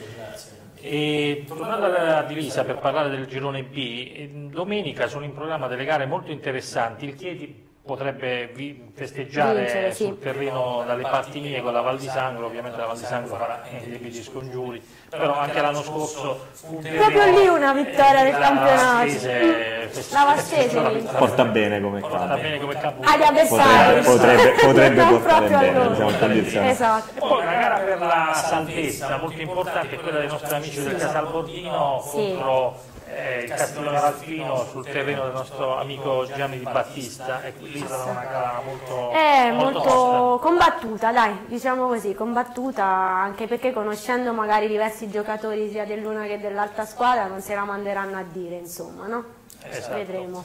E tornando alla divisa per parlare del girone B, domenica sono in programma delle gare molto interessanti. Il Chieti potrebbe festeggiare Vincere, sul sì. terreno dalle parti mie con la Val di Sangro, ovviamente la Val di Sangro farà i debiti scongiuri, però anche l'anno scorso fu un proprio lì una vittoria del campionato. La Vastese porta bene come porta campo, bene come campo. Agli avversari potrebbe, potrebbe portare bene, diciamo, condizioni. Esatto. E poi una gara per la salvezza molto importante è quella dei nostri amici del Casalbordino sì. contro Eh, il Castiglione Alpino sul terreno del nostro amico Gianni Di Battista, e lì sarà una gara molto, è molto, molto combattuta, dai, diciamo così, combattuta, anche perché conoscendo magari diversi giocatori sia dell'una che dell'altra squadra non se la manderanno a dire, insomma, no? Esatto. Vedremo.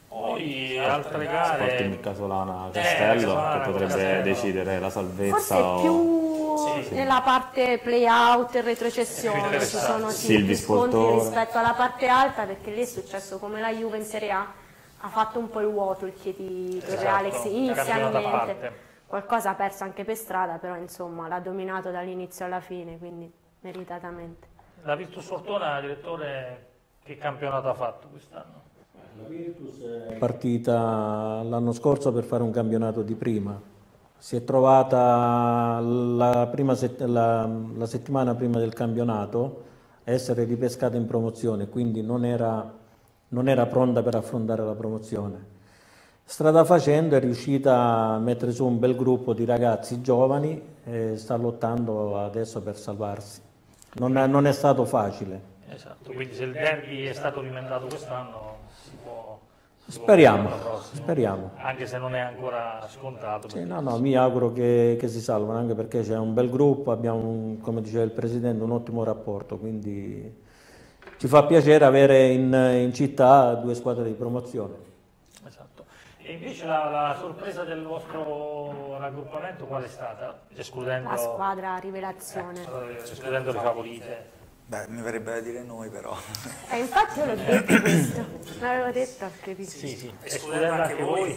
Poi altre gare, Sporting Casolana Castello, eh, che potrebbe Castello. decidere la salvezza. Forse o... più sì, sì. nella parte play out e retrocessione ci sono sì, più scontri rispetto alla parte alta, perché lì è successo come la Juve in Serie A, ha fatto un po' il vuoto il Chieti Torre esatto. Alex inizialmente, qualcosa ha perso anche per strada, però insomma l'ha dominato dall'inizio alla fine, quindi meritatamente. La Virtus Ortona, direttore, che campionato ha fatto quest'anno? La Virtus è partita l'anno scorso per fare un campionato di prima, si è trovata la, prima set la, la settimana prima del campionato a essere ripescata in promozione, quindi non era, non era pronta per affrontare la promozione. Strada facendo è riuscita a mettere su un bel gruppo di ragazzi giovani e sta lottando adesso per salvarsi. Non è, non è stato facile. Esatto, quindi se il derby è stato rimendato quest'anno si può... Si speriamo, può speriamo. Anche se non è ancora scontato. Sì, no, no, mi auguro che, che si salvano, anche perché c'è un bel gruppo, abbiamo, un, come diceva il Presidente, un ottimo rapporto, quindi ci fa piacere avere in, in città due squadre di promozione. Esatto. E invece la, la sorpresa del vostro raggruppamento qual è stata? Escludendo, la squadra rivelazione. Eh, escludendo le favorite. Beh, mi verrebbe da dire noi però. Eh, infatti io l'ho detto questo, l'avevo detto anche di sì, sì, escludendo anche voi.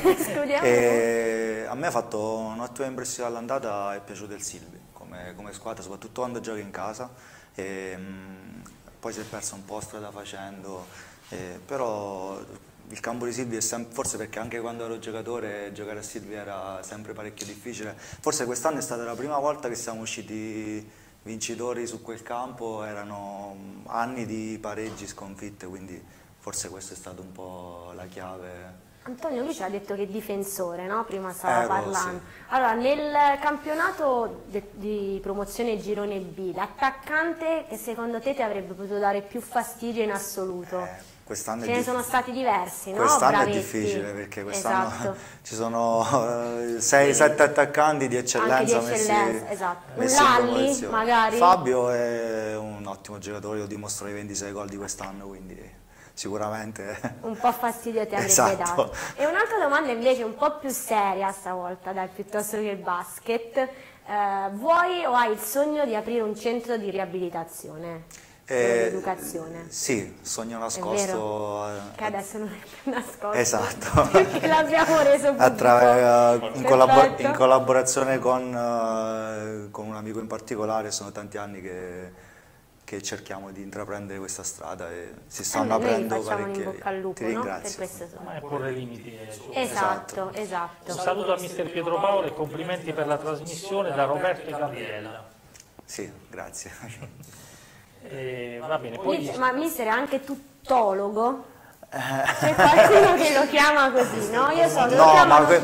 E a me ha fatto un'ottima impressione all'andata, è piaciuto il Silvi come, come squadra, soprattutto quando gioca in casa. E, mh, poi si è perso un po' strada facendo, eh, però il campo di Silvi è sempre, forse perché anche quando ero giocatore giocare a Silvi era sempre parecchio difficile. Forse quest'anno è stata la prima volta che siamo usciti vincitori su quel campo, erano anni di pareggi, sconfitte, quindi forse questa è stata un po' la chiave. Antonio, lui ci ha detto che è difensore, no? Prima stava eh, parlando. Sì. Allora, nel campionato de, di promozione girone B, l'attaccante che secondo te ti avrebbe potuto dare più fastidio in assoluto? Eh. Ce ne sono stati diversi, no? Quest'anno è difficile perché quest'anno esatto. ci sono sei sette attaccanti di eccellenza, Anche di eccellenza messi, esatto. messi Un Lalli magari? Fabio è un ottimo giocatore, lo dimostro i ventisei gol di quest'anno, quindi sicuramente un po' fastidio ti avrebbe esatto. dato. E un'altra domanda invece un po' più seria stavolta, dai, piuttosto che il basket. Eh, vuoi o hai il sogno di aprire un centro di riabilitazione? Eh, Educazione. Sì, sogno nascosto. Eh, che adesso non è più nascosto. Esatto. Perché l'abbiamo reso pubblico. Attra uh, in, collabor in collaborazione con, uh, con un amico in particolare, sono tanti anni che, che cerchiamo di intraprendere questa strada e si stanno eh, aprendo parecchie. In bocca al lupo, Ti ringrazio. No? Per Ma è porre limiti. Esatto, esatto, esatto. Un saluto a mister Pietro Paolo e complimenti per la trasmissione da Roberto e Gabriella. Sì, grazie. Eh, va bene, poi... Ma mister è anche tuttologo? C'è qualcuno che lo chiama così, no? Io so, lo no, chiamano... ma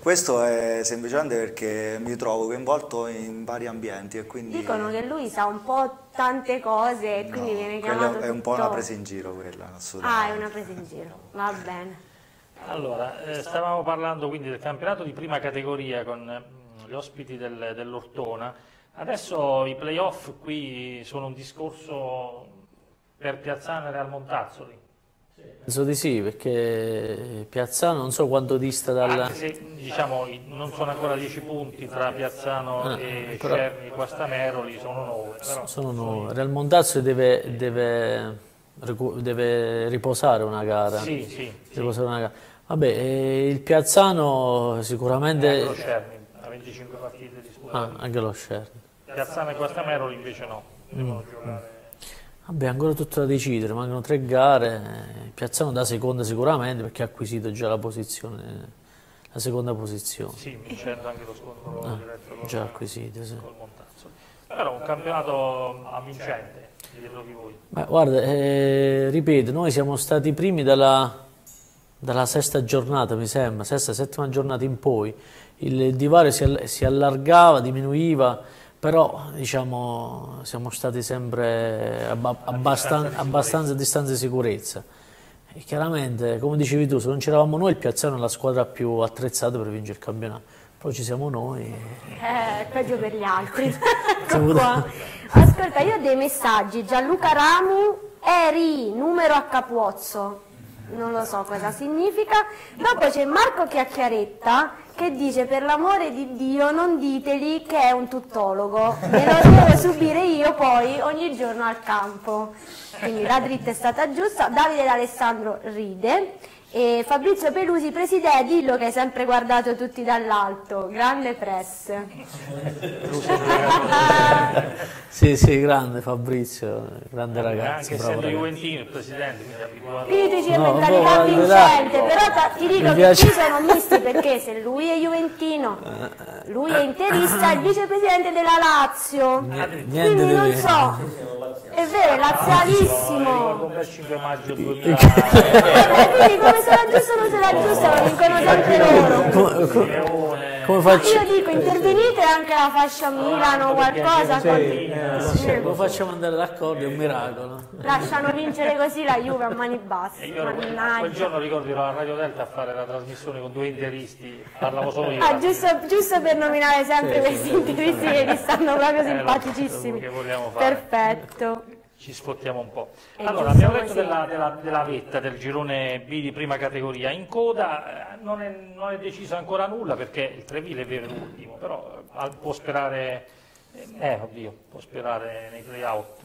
Questo è semplicemente perché mi trovo coinvolto in vari ambienti e quindi... Dicono che lui sa un po' tante cose e quindi no, viene chiamato è un po' tutto... una presa in giro quella, assolutamente. Ah, è una presa in giro, va bene. Allora, eh, stavamo parlando quindi del campionato di prima categoria con eh, gli ospiti del, dell'Ortona. Adesso i playoff qui sono un discorso per Piazzano e Real Montazzoli. Penso di sì, perché Piazzano non so quanto dista dal... Anche se diciamo, non sono ancora dieci punti tra Piazzano Ah, e però... Cerni e Guastameroli, sono nove. Però sono nove. Real Montazzoli deve, deve, deve riposare una gara. Sì, sì. Riposare una gara. Vabbè, eh, il Piazzano sicuramente... Anche lo Cerni, ha venticinque partite disputate. Ah, anche lo Cerni. Piazzano e Guastameroli invece no, devono Mm. giocare. Vabbè, ancora tutto da decidere, mancano tre gare. Piazzano da seconda sicuramente perché ha acquisito già la posizione, la seconda posizione. Sì, vincendo anche lo scontro Ah, diretto con, già acquisito, sì. col Montazzoli. Però un campionato avvincente dietro di voi. Beh, guarda, eh, ripeto, noi siamo stati primi dalla, dalla sesta giornata, mi sembra, sesta, settima giornata in poi. Il divario si, all si allargava, diminuiva. Però diciamo, siamo stati sempre abba abbastan abbastanza a distanza di sicurezza. E chiaramente, come dicevi tu, se non c'eravamo noi, il Piazzano è la squadra più attrezzata per vincere il campionato. Però ci siamo noi. Eh, peggio per gli altri. Ecco qua. Ascolta, io ho dei messaggi. Gianluca Ramu, eri numero a Capuozzo. Non lo so cosa significa. Dopo c'è Marco Chiacchiaretta che dice: per l'amore di Dio non diteli che è un tuttologo, me lo devo subire io poi ogni giorno al campo. Quindi la dritta è stata giusta. Davide D'Alessandro ride. E Fabrizio Pelusi, presidente, dillo che hai sempre guardato tutti dall'alto, grande press. Sì, sì, grande Fabrizio, grande ragazzo. Anche essendo juventino il presidente, quindi abituato. Spiritici e No, mentalità no, vincente, però ti dico Mi che piace. qui sono misti perché se lui è juventino, lui è interista, è il vicepresidente della Lazio, Niente quindi di non meno. so, è vero, è lazialissimo. Ricordo un bel cinque maggio duemila. Quindi come sarà giusto o non sarà giusto, lo dicono sempre loro. Come, come, come faccio? Io dico, intervenite anche la fascia Milano, qualcosa, Sì, eh, sì. Lo facciamo andare d'accordo, è un miracolo. Lasciano vincere così la Juve a mani E basse, io ero quel, quel mannaggia. giorno ricordo ero a Radio Delta a fare la trasmissione con due interisti, parlavo solo io. Ah, giusto, giusto per nominare sempre questi interisti che vi stanno proprio Eh, lo- simpaticissimi. che vogliamo fare? Perfetto. Ci sfottiamo un po'. È Allora, giusto abbiamo detto così. della, della, della vetta del girone B di prima categoria. In coda eh, non, è, non è deciso ancora nulla perché il Treville è vero l'ultimo, però eh, può sperare, eh, eh, oddio, può sperare nei play-out.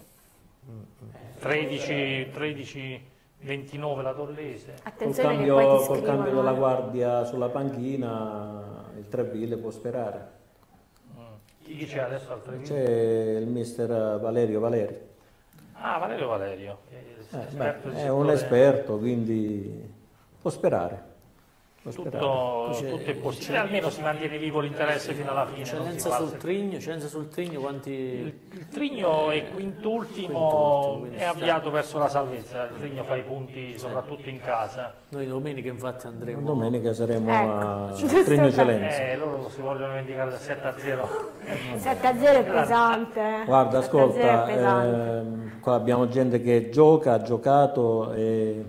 tredici, tredici ventinove la Tollese. Col Attenzione che cambio, poi ti col scrivono. cambio della eh. guardia sulla panchina, il Treville può sperare. Mm. Chi c'è adesso al Treville? C'è il mister Valerio Valeri. Ah, Valerio Valerio. Eh, esperto beh, di è un settore. esperto, quindi può sperare. Può sperare. Tutto, tutto è possibile, almeno si mantiene vivo l'interesse fino alla fine. non si Eccellenza passa. sul Trigno, eccellenza sul Trigno, quanti... Il, il Trigno è quintultimo, Quintultimo, quindi è avviato verso la salvezza. Il Trigno fa i punti soprattutto in casa. Noi domenica infatti andremo... Domenica saremo Ecco, a giusto Trigno per- Celenza. Eh, loro si vogliono vendicare da sette a zero. sette a zero è pesante. eh. Guarda, sette a zero è ascolta, pesante. ehm, qua abbiamo gente che gioca, ha giocato e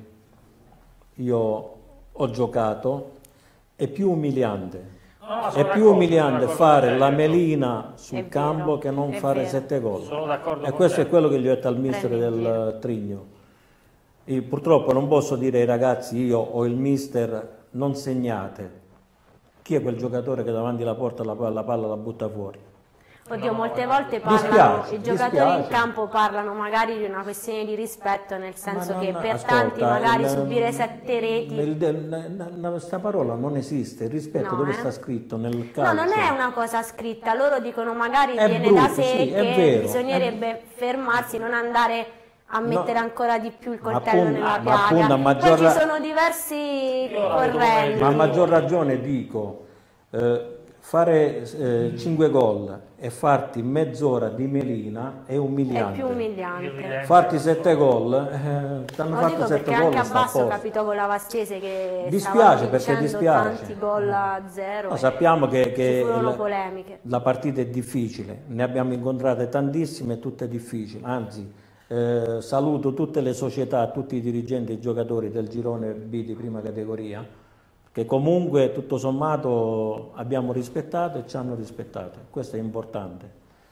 io ho giocato, è più umiliante. No, no, È sono più d'accordo, umiliante sono d'accordo fare con te, la ecco. melina È sul vero, campo che non è fare vero. sette gol. Sono d'accordo E con questo te. è quello che gli ho detto al mister Prendi in giro. del Trigno. Io purtroppo non posso dire ai ragazzi, io o il mister, non segnate. Chi è quel giocatore che davanti alla porta la, la palla la butta fuori? Oddio, molte volte parlano, Dispiace, i giocatori in dispiace. campo parlano magari di una questione di rispetto, nel senso Ma che non- per ascolta, tanti magari il- subire sette reti... il- il- questa parola non esiste, il rispetto No, dove eh. sta scritto nel No, calcio? non è una cosa scritta, loro dicono magari È viene brutto, da sé sì, è che vero, bisognerebbe fermarsi, non andare a mettere ancora di più il coltello appunto- nella ma piaga. appunto, a maggior Poi ra- ci sono diversi Io la vedo come- correnti. Ma a maggior ragione dico, eh, fare eh, cinque gol e farti mezz'ora di melina è umiliante. È più umiliante. Farti sette gol, eh, ti hanno fatto sette gol. Perché anche a Basso capitò con la Vastese che dispiace perché dispiace. Tanti gol a zero. No, sappiamo che, che furono la, polemiche. La partita è difficile, ne abbiamo incontrate tantissime, tutte difficili. Anzi, eh, saluto tutte le società, tutti i dirigenti e i giocatori del girone B di prima categoria, che comunque tutto sommato abbiamo rispettato e ci hanno rispettato, questo è importante.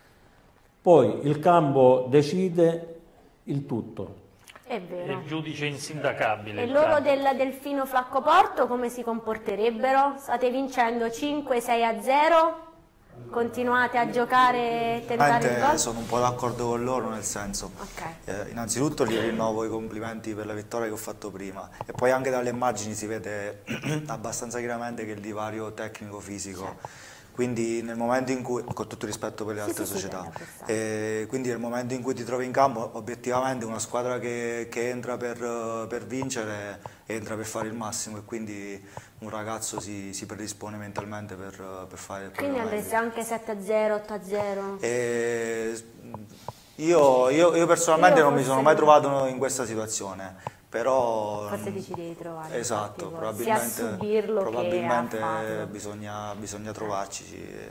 Poi il campo decide il tutto. È vero. Il giudice insindacabile. E loro del Delfino Flaccoporto come si comporterebbero? State vincendo cinque sei a zero? Continuate a giocare e tentare il gol? Sono un po' d'accordo con loro, nel senso, okay. eh, innanzitutto gli rinnovo i complimenti per la vittoria che ho fatto prima e poi anche dalle immagini si vede abbastanza chiaramente che il divario tecnico-fisico, certo. Quindi nel momento in cui, con tutto rispetto per le altre sì, società, sì, eh, quindi nel momento in cui ti trovi in campo, obiettivamente una squadra che, che entra per, per vincere, entra per fare il massimo e quindi un ragazzo si, si predispone mentalmente per, per fare il Quindi andreste anche sette a zero, otto a zero? Eh, io, io, io personalmente io non mi sono mai trovato in questa situazione. Però forse ti ci devi trovare. Esatto, infatti, probabilmente, sia a subirlo probabilmente che a farlo. bisogna, bisogna trovarci.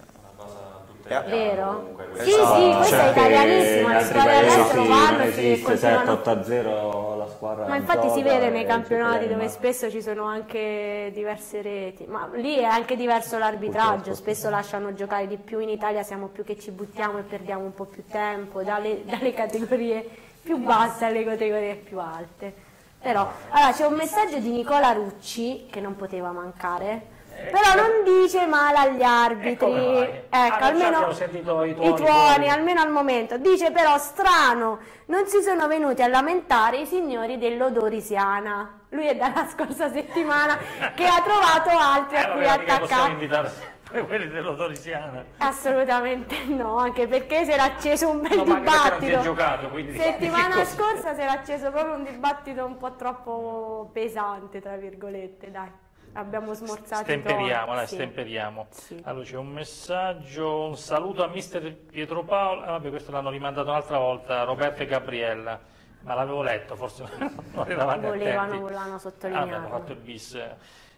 È vero? Sì, esatto. sì, questo cioè, è italianissimo, le squadre all'estero vanno e si sette otto a zero la squadra. Ma infatti si vede nei campionati dove spesso ci sono anche diverse reti, ma lì è anche diverso l'arbitraggio, spesso lasciano giocare di più, in Italia siamo più che ci buttiamo e perdiamo un po' più tempo, dalle, dalle categorie più basse alle categorie più alte. Però, allora c'è un messaggio di Nicola Rucci che non poteva mancare, eh, però non dice male agli arbitri, eh, ecco, ah, almeno sentito i tuoni, i tuoni, almeno al momento, dice però strano, non si sono venuti a lamentare i signori dell'Odorisiana, lui è dalla scorsa settimana che ha trovato altri eh, a cui attaccare. Quelli dell'Odorisiana. Assolutamente no, anche perché si era acceso un bel no, dibattito. Non giocato, quindi settimana scorsa si era acceso proprio un dibattito un po' troppo pesante, tra virgolette, dai. Abbiamo smorzato. Stemperiamo, dai, sì. stemperiamo. Sì. Allora c'è un messaggio, un saluto a mister Pietro Paolo. Ah, vabbè, questo l'hanno rimandato un'altra volta, Roberto e Gabriella. Ma l'avevo letto, forse non eravate volevano, attenti. volevano sottolineare. Ah, hanno fatto il bis. Esatto.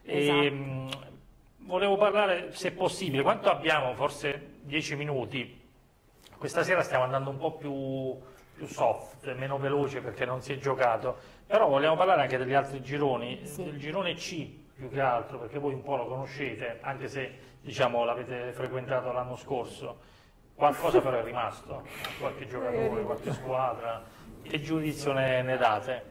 E, volevo parlare, se possibile, quanto abbiamo? Forse dieci minuti. Questa sera stiamo andando un po' più, più soft, meno veloce perché non si è giocato, però vogliamo parlare anche degli altri gironi, sì. del girone C più che altro, perché voi un po' lo conoscete, anche se diciamo l'avete frequentato l'anno scorso. Qualcosa però è rimasto, qualche giocatore, qualche squadra. Che giudizio ne, ne date?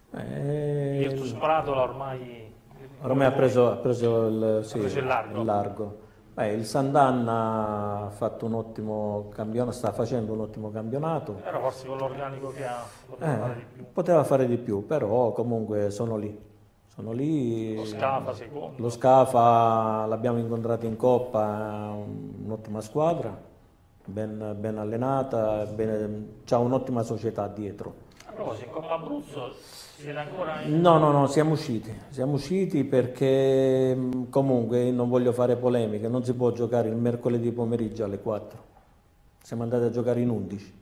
Eh... Virtus Pratola ormai... Ormai ha preso, ha preso il, sì, ha preso il largo. Il, largo. Beh, il Sandanna ha fatto un ottimo campionato, sta facendo un ottimo campionato. Però forse con l'organico che ha poteva eh, fare di più. Poteva fare di più, però comunque sono lì. Sono lì. Lo Scafa secondo. Lo Scafa l'abbiamo incontrato in Coppa, un'ottima squadra, ben, ben allenata, ha un'ottima società dietro. A proposito, in Coppa Abruzzo siete ancora in... No, no, no, siamo usciti, siamo usciti perché comunque non voglio fare polemiche, non si può giocare il mercoledì pomeriggio alle quattro, siamo andati a giocare in undici.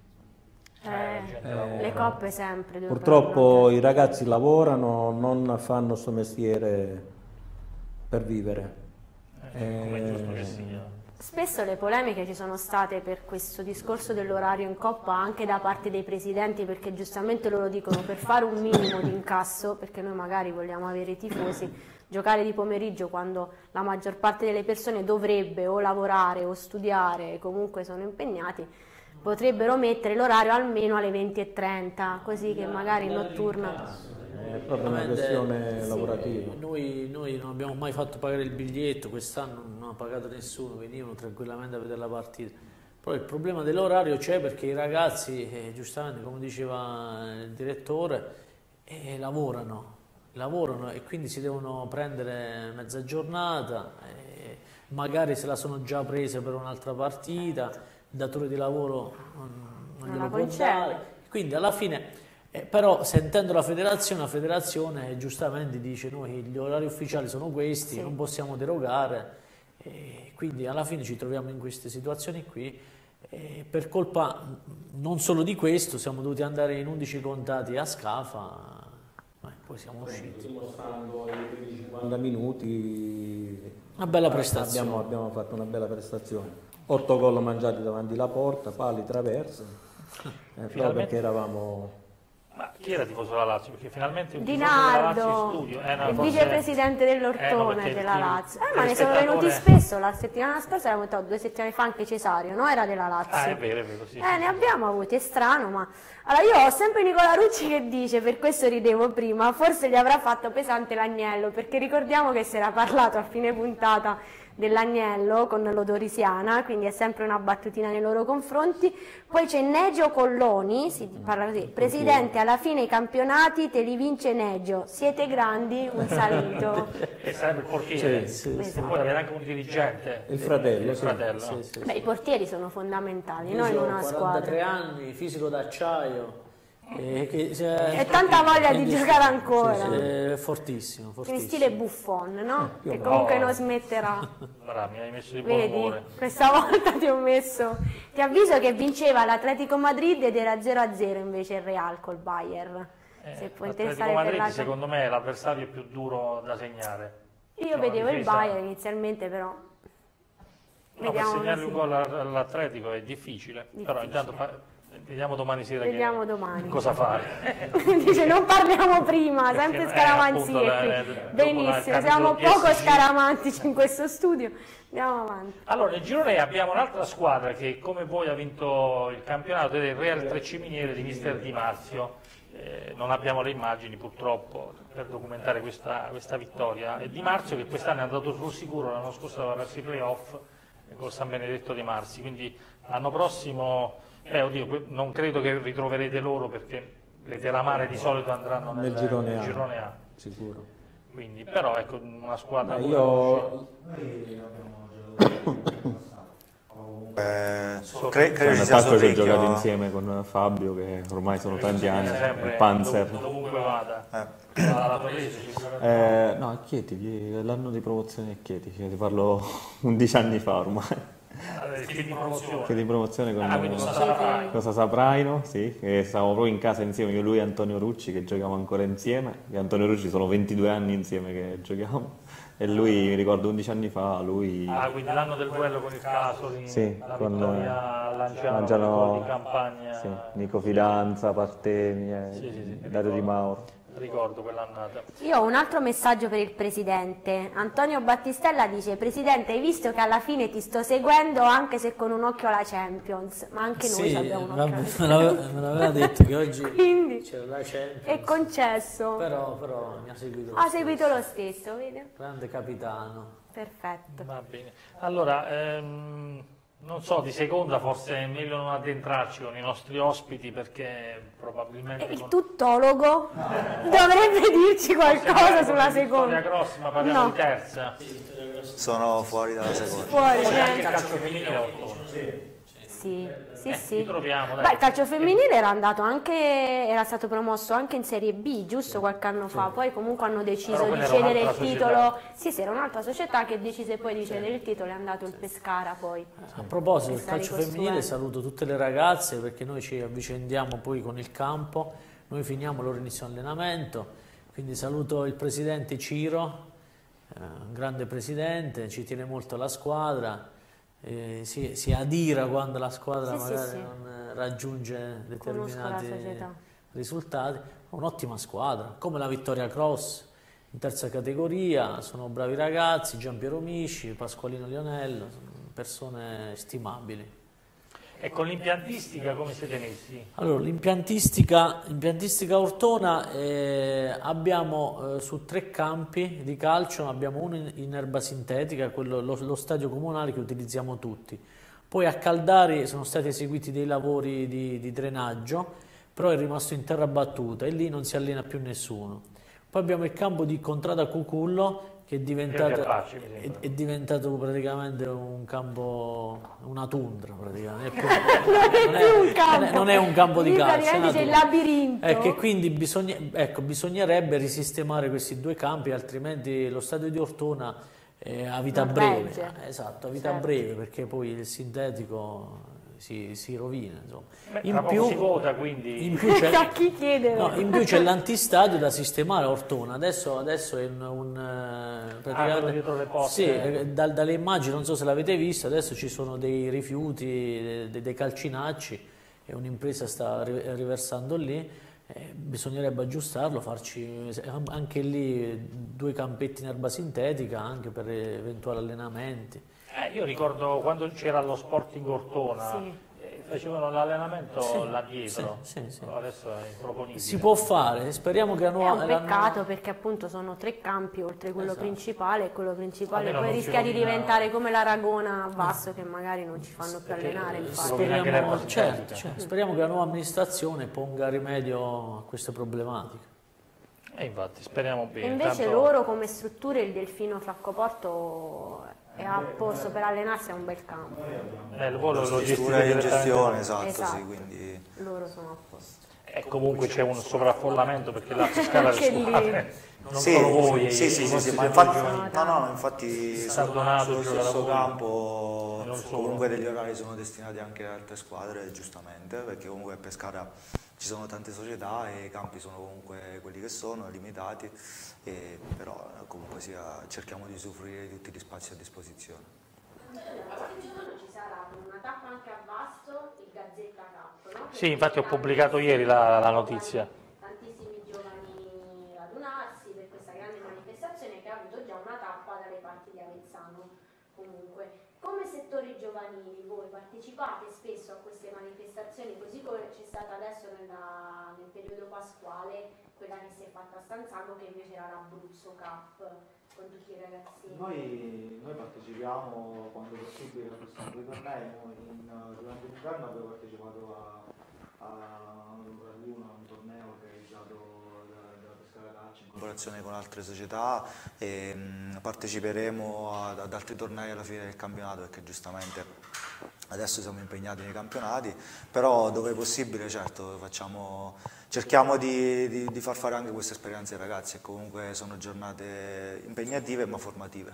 Eh, eh, le coppe sempre. Purtroppo i ragazzi lavorano, non fanno sto mestiere per vivere. Eh, come è giusto che sia. Spesso le polemiche ci sono state per questo discorso dell'orario in Coppa anche da parte dei presidenti, perché giustamente loro dicono per fare un minimo di incasso, perché noi magari vogliamo avere i tifosi, giocare di pomeriggio quando la maggior parte delle persone dovrebbe o lavorare o studiare, comunque sono impegnati, potrebbero mettere l'orario almeno alle venti e trenta, così che magari in notturna... È proprio una questione sì. lavorativa. Noi, noi non abbiamo mai fatto pagare il biglietto, quest'anno non ha pagato nessuno, venivano tranquillamente a vedere la partita. Però il problema dell'orario c'è perché i ragazzi, eh, giustamente come diceva il direttore, eh, lavorano, lavorano e quindi si devono prendere mezza giornata, eh, magari se la sono già prese per un'altra partita, il datore di lavoro non, non glielo può dare, quindi alla fine... Eh, però sentendo la federazione, la federazione giustamente dice noi gli orari ufficiali sono questi, sì. non possiamo derogare, E quindi alla fine ci troviamo in queste situazioni qui, e per colpa non solo di questo siamo dovuti andare in undici contati a Scafa, ma poi siamo usciti. Dimostrando i primi cinquanta minuti, Una bella prestazione. Abbiamo, abbiamo fatto una bella prestazione. Otto gol mangiati davanti alla porta, pali, traverse, eh, proprio perché eravamo... Ma chi era tifoso della Lazio? Perché finalmente un Di tifoso della Lazio in Nardo, studio. Eh, no, il forse- vicepresidente dell'Ortone eh, no, della il- Lazio. Eh, il ma ne sono spettatore- venuti spesso, la settimana scorsa era venuto due settimane fa anche Cesario, no? Era della Lazio. Ah, è vero, è vero, sì. Eh, ne abbiamo avuti, è strano, ma... Allora, io ho sempre Nicola Rucci che dice, per questo ridevo prima, forse gli avrà fatto pesante l'agnello, perché ricordiamo che si era parlato a fine puntata dell'agnello con l'Odorisiana, quindi è sempre una battutina nei loro confronti. Poi c'è Negio Colloni, si parla così, presidente, alla fine i campionati te li vince Negio, siete grandi, un saluto. E sarebbe il portiere. Sì, sì, E poi avere anche un dirigente. Il fratello, Il sì. fratello. Sì, sì, Beh, i portieri sono fondamentali, Io no? In ho una quarantatré squadra. anni, fisico d'acciaio. E, che, cioè, E tanta voglia di quindi- giocare ancora. sì, sì, è fortissimo, In fortissimo. stile Buffon, no? più o Che meno. comunque Oh. non smetterà. Brava, mi hai messo di buon Vedi, umore. questa volta ti ho messo. Ti avviso che vinceva l'Atletico Madrid ed era zero a zero invece il Real col Bayern. Eh, Se può L'Atletico interessare per Madrid la... secondo me è l'avversario più duro da segnare. Io No, vedevo il difesa- Bayern inizialmente, però. No, per Vediamo segnare così. un gol all- all'Atletico è difficile, però intanto fa- vediamo domani sera che- Vediamo domani. cosa fare. Dice non parliamo prima, Perché, sempre eh, scaramanzie appunto, qui. eh, dopo il Benissimo, capitolo siamo P S G. poco scaramantici in questo studio. Andiamo avanti. Allora, nel girone abbiamo un'altra squadra che come voi ha vinto il campionato ed è il Real Treciminiere di mister Di Marzio. Eh, non abbiamo le immagini purtroppo per documentare questa, questa vittoria. E Di Marzio che quest'anno è andato sul sicuro, l'anno scorso aveva perso i playoff eh, col San Benedetto Di Marsi, quindi l'anno prossimo, eh, oddio, que- non credo che ritroverete loro perché le Teramare di solito andranno nel, Nel girone nel A. girone A. Sicuro. Quindi, però ecco una squadra... Ma io Eh, So- cre- credo In ci sia attacco ci ho Sorricchio. giocato insieme con Fabio, che ormai sono tanti anni, sempre, il Panzer. dov- dovunque vada. Eh. Alla Torrese, sicuramente. Eh, no, a Chieti, l'anno di promozione a Chieti, cioè, ti parlo undici anni fa ormai. Eh, che di promozione. Che di promozione con Ah, quindi cosa saprai? Cosa saprai, no? Sì, che stavamo proprio in casa insieme, io, lui e Antonio Rucci, che giochiamo ancora insieme. Io e Antonio Rucci sono ventidue anni insieme che giochiamo. E lui, mi ricordo, undici anni fa, lui... Ah, quindi l'anno del duello con il Casoli, Sì, la con, vittoria a Lanciano, Lanciano- il gol di campagna. Sì, Nico Fidanza, Partemi, eh, Sì, sì, sì, Dario Di ricordo. Mauro. Ricordo quell'annata. Io ho un altro messaggio per il Presidente. Antonio Battistella dice: Presidente, hai visto che alla fine ti sto seguendo anche se con un occhio alla Champions? Ma anche noi Sì, abbiamo un vabbè, occhio alla me Champions. l'aveva, me l'aveva detto che oggi Quindi c'era la Champions, è concesso. però, però mi ha seguito lo Ha stesso. seguito lo stesso, vedi? Grande capitano. Perfetto. Va bene. Allora, ehm, non so, di seconda forse è meglio non addentrarci con i nostri ospiti perché probabilmente... E il con- tuttologo dovrebbe dirci qualcosa sulla Vittoria seconda. Grossi, ma parliamo No. di terza. Sono fuori dalla seconda. Fuori, Poi anche il eh. calcio femminile otto. Sì, sì, Eh, sì. li troviamo, dai. Beh, il calcio femminile era andato anche, era stato promosso anche in Serie B, giusto qualche anno fa. Poi comunque hanno deciso Però di quella era cedere il un'altra titolo. società. Sì, sì, era un'altra società che decise poi di cedere il titolo, è andato il Pescara poi. A proposito del Sta calcio ricostruendo. femminile, saluto tutte le ragazze perché noi ci avvicendiamo poi con il campo, noi finiamo, loro iniziano allenamento, quindi saluto il presidente Ciro, eh, un grande presidente, ci tiene molto alla squadra, eh, si, si adira quando la squadra Sì, sì, magari sì. non eh, raggiunge Conosco la determinati società. risultati, un'ottima squadra, come la Vittoria Cross in terza categoria, sono bravi ragazzi, Giampiero Misci, Pasqualino Lionello, sono persone stimabili. E con l'impiantistica come siete messi? Allora, l'impiantistica, l'impiantistica Ortona, eh, abbiamo eh, su tre campi di calcio, abbiamo uno in, in erba sintetica, quello, lo, lo stadio comunale che utilizziamo tutti. Poi a Caldari sono stati eseguiti dei lavori di, di drenaggio, però è rimasto in terra battuta e lì non si allena più nessuno. Poi abbiamo il campo di Contrada Cucullo, che è diventato, Carpacci, mi è, sembra. è diventato praticamente un campo, una tundra praticamente. È più- Non è più un campo. non è- non è un campo di Lì calcio, è praticamente una c'è il tundra. labirinto. Ecco, e quindi bisogna- ecco, bisognerebbe risistemare questi due campi, altrimenti lo stadio di Ortona eh, a vita Non breve, regge. esatto, a vita Certo. breve, perché poi il sintetico si, si rovina, insomma. Beh, In tra poco più, si vota, quindi... in più c'è, A chi chiedere? no, in più c'è l'antistadio da sistemare a Ortona, adesso, adesso è un, un eh, praticamente, quello dietro le porte. sì, eh, da- dalle immagini, non so se l'avete visto, adesso ci sono dei rifiuti, de- dei calcinacci e un'impresa sta ri- riversando lì. Eh, bisognerebbe aggiustarlo, farci anche lì due campetti in erba sintetica anche per eventuali allenamenti. Eh, io ricordo quando c'era lo Sporting Ortona, Sì. eh, facevano l'allenamento Sì, là dietro, sì, sì, sì. però adesso è improponibile. Si può fare, speriamo che la È nuova... un la peccato nuova- perché appunto sono tre campi oltre quello Esatto. principale e quello principale Almeno poi non si rischia di rovina- diventare come l'Aragona a Vasto che magari non ci fanno più allenare. Infatti. rovina anche l'erba Speriamo, certo, sintetica. certo, speriamo che la nuova amministrazione ponga rimedio a queste problematiche. E infatti, speriamo bene. E invece tanto- loro come strutture il Delfino Francoporto è a posto per allenarsi, è un bel campo. Eh, il volo lo gestite Struttura in direttamente. gestione, esatto, Esatto. sì, quindi... Loro sono a posto. E comunque c'è un sovraffollamento perché la scala Anche delle lì. squadre, non Sì, solo voi, sì, i- sì, i sì, vostri sì, ma giocatori infatti, giovani. no, no, infatti Sardonato sullo gioca da stesso voi. campo Non solo. comunque degli orari sono destinati anche a altre squadre, giustamente, perché comunque a Pescara ci sono tante società e i campi sono comunque quelli che sono, limitati, e, però comunque sia, cerchiamo di usufruire di tutti gli spazi a disposizione. Qualche giorno ci sarà una tappa anche a Vasto, il Gazzetta Cup, no? Sì, infatti ho pubblicato ieri la, la notizia. Tantissimi giovani radunarsi per questa grande manifestazione che ha avuto già una tappa dalle parti di Avezzano. Comunque, come settori giovanili voi partecipate spesso a queste manifestazioni, così come c'è stata adesso nella- nel periodo pasquale quella che si è fatta a Stanzano, che invece era l'Abruzzo Cup con tutti i ragazzini. Noi, noi partecipiamo quando possibile a questo tipo di tornei. Noi in, durante l'inverno abbiamo partecipato a, a, a Luna, un torneo organizzato da- dalla Pescara Calcio. In collaborazione con altre società e mh, parteciperemo ad, ad altri tornei alla fine del campionato, perché giustamente adesso siamo impegnati nei campionati, però dove è possibile certo facciamo, cerchiamo di, di, di far fare anche queste esperienze ai ragazzi, e comunque sono giornate impegnative ma formative.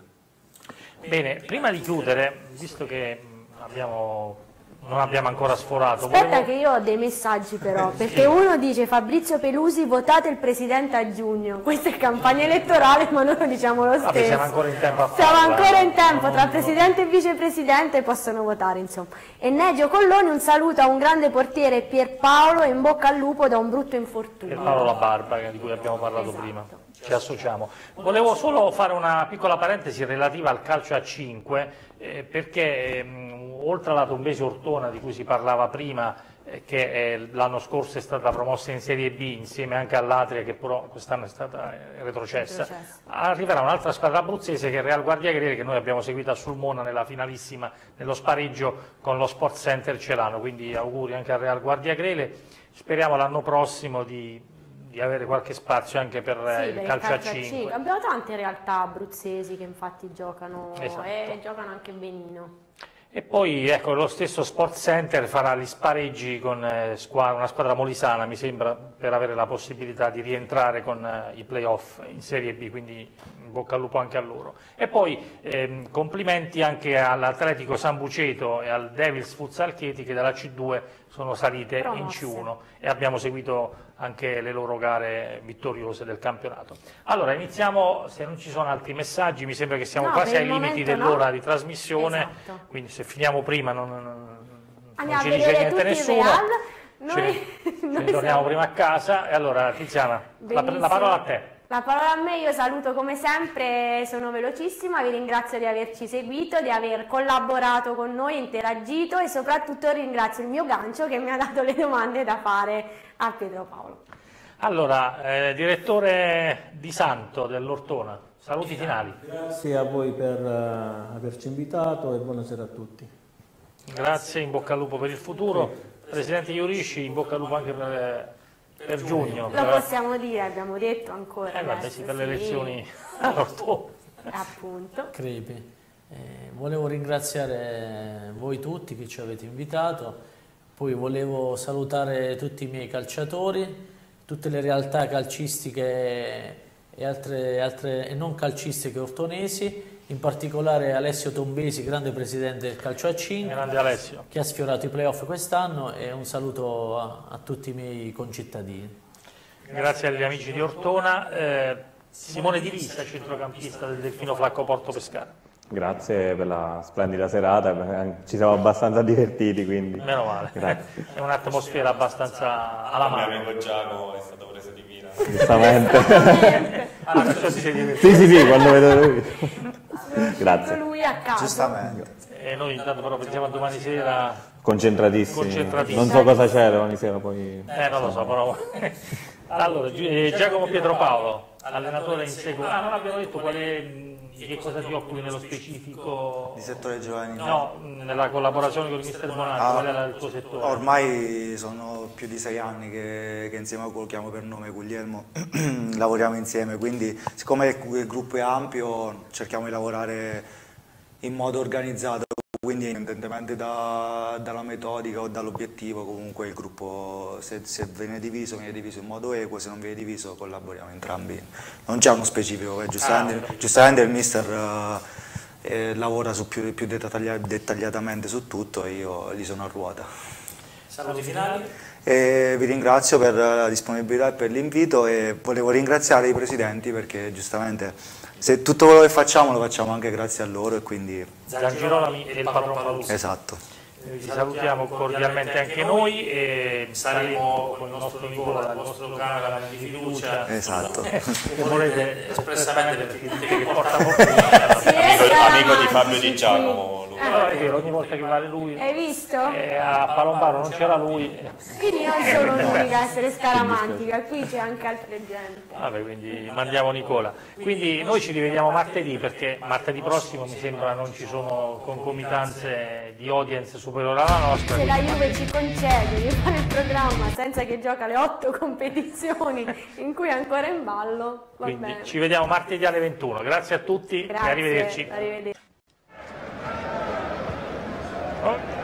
Bene, prima di chiudere, visto che mh, abbiamo, non abbiamo ancora sforato, Aspetta volevo- che io ho dei messaggi però, perché uno dice Fabrizio Pelusi votate il presidente a giugno, questa è campagna elettorale ma noi lo diciamo lo stesso. Vabbè, siamo ancora in tempo a Siamo farlo, ancora eh. in tempo, Non- tra non- presidente e vicepresidente possono votare insomma. E Negio Colloni un saluto a un grande portiere Pierpaolo e in bocca al lupo da un brutto infortunio. Per Paolo La Barba, che- di cui abbiamo parlato Esatto. prima, ci associamo. Volevo solo fare una piccola parentesi relativa al calcio a cinque, eh, perché ehm, oltre alla Tombesi Ortona di cui si parlava prima, eh, che eh, l'anno scorso è stata promossa in Serie B insieme anche all'Atria, che però quest'anno è stata eh, retrocessa, Retrocessa. arriverà un'altra squadra abruzzese che è il Real Guardia Grele, che noi abbiamo seguito a Sulmona nella finalissima, nello spareggio con lo Sport Center Celano, quindi auguri anche al Real Guardia Grele. Speriamo l'anno prossimo di, di avere qualche spazio anche per eh, Sì, il per calcio a cinque. Abbiamo tante realtà abruzzesi che infatti giocano Esatto. e giocano anche benino. E poi ecco, lo stesso Sport Center farà gli spareggi con eh, squadra- una squadra molisana, mi sembra, per avere la possibilità di rientrare con eh, i playoff in Serie B, quindi in bocca al lupo anche a loro. E poi ehm, complimenti anche all'Atletico San Buceto e al Devils Futsal Chieti, che dalla C due sono salite in Promosse. C uno e abbiamo seguito anche le loro gare vittoriose del campionato. Allora iniziamo, se non ci sono altri messaggi, mi sembra che siamo No, quasi per ai il limiti momento dell'ora no. di trasmissione, Esatto. quindi se finiamo prima non, non- non Andiamo ci a dice vedere niente tutti i nessuno, Real. ce Noi, ne, ce ne noi torniamo siamo- prima a casa. E allora Tiziana, la, Benissimo. la parola a te. La parola a me, io saluto come sempre, sono velocissima, vi ringrazio di averci seguito, di aver collaborato con noi, interagito e soprattutto ringrazio il mio gancio che mi ha dato le domande da fare a Pietro Paolo. Allora, eh, direttore Di Santo dell'Ortona, saluti finali. Grazie a voi per eh, averci invitato e buonasera a tutti. Grazie, in bocca al lupo per il futuro. Presidente Iurisci, in bocca al lupo anche per, per giugno. Lo possiamo dire, abbiamo detto ancora. Eh, vabbè, adesso, sì, per le sì. elezioni all'Ortona. Appunto. Crepi. Eh, volevo ringraziare voi tutti che ci avete invitato, poi volevo salutare tutti i miei calciatori, tutte le realtà calcistiche e altre, altre e non calcistiche ortonesi, in particolare Alessio Tombesi, grande presidente del calcio a cinque, grande Alessio, che ha sfiorato i playoff quest'anno, e un saluto a, a tutti i miei concittadini. Grazie agli amici di Ortona. Eh, Simone Divisa, centrocampista del Delfino Flacco Porto Pescara. Grazie per la splendida serata, ci siamo abbastanza divertiti, quindi... Meno male, grazie. È un'atmosfera abbastanza alla mano. Il mio amico Giacomo è stato preso di mira. Giustamente. Ah, perciò ti sei divertito. Sì, sì, sì, quando vedo lui. Grazie. Lui a caso. Giustamente. E noi intanto però pensiamo a domani sera... Concentratissimi. Concentratissimi. Non so cosa c'è domani sera poi... Eh, non lo so, però... Allora, Giacomo Pietropaolo, allenatore in seguito. Ah, non abbiamo detto qual è, di che cosa ti occupi nello specifico? Di settore giovanile? No, nella collaborazione con il mister Bonanni, Ah, qual era il tuo settore? Ormai sono più di sei anni che, che insieme a quello che chiamo per nome Guglielmo lavoriamo insieme, quindi siccome il gruppo è ampio cerchiamo di lavorare in modo organizzato, quindi indipendentemente da, dalla metodica o dall'obiettivo, comunque il gruppo se, se viene diviso viene diviso in modo equo, se non viene diviso collaboriamo entrambi. Non c'è uno specifico, eh. giustamente, ah, giustamente il mister uh, eh, lavora su più, più dettaglia, dettagliatamente su tutto e io gli sono a ruota. Saluti finali? E vi ringrazio per la disponibilità e per l'invito e volevo ringraziare i presidenti perché giustamente se tutto quello che facciamo lo facciamo anche grazie a loro e quindi... Gian Girolami e il padron Palusi. Esatto. Vi salutiamo cordialmente anche noi e saremo con il nostro Nicola, il nostro cameraman di fiducia. Esatto. Se volete espressamente perché dite che porta fortuna. Amico, amico di Fabio Di Giacomo. Allora, è vero, ogni volta che vale lui. Hai visto? Eh, a Palombaro non c'era lui. Quindi non sono l'unica a essere scaramantica, qui c'è anche altra gente. Vabbè, quindi mandiamo Nicola. Quindi noi ci rivediamo martedì perché martedì prossimo mi sembra non ci sono concomitanze di audience superiore alla nostra. Se la Juve ci concede di fare il programma senza che gioca le otto competizioni in cui è ancora in ballo, va Quindi bene. ci vediamo martedì alle ventuno. Grazie a tutti Grazie, e arrivederci. arrivederci. Oh.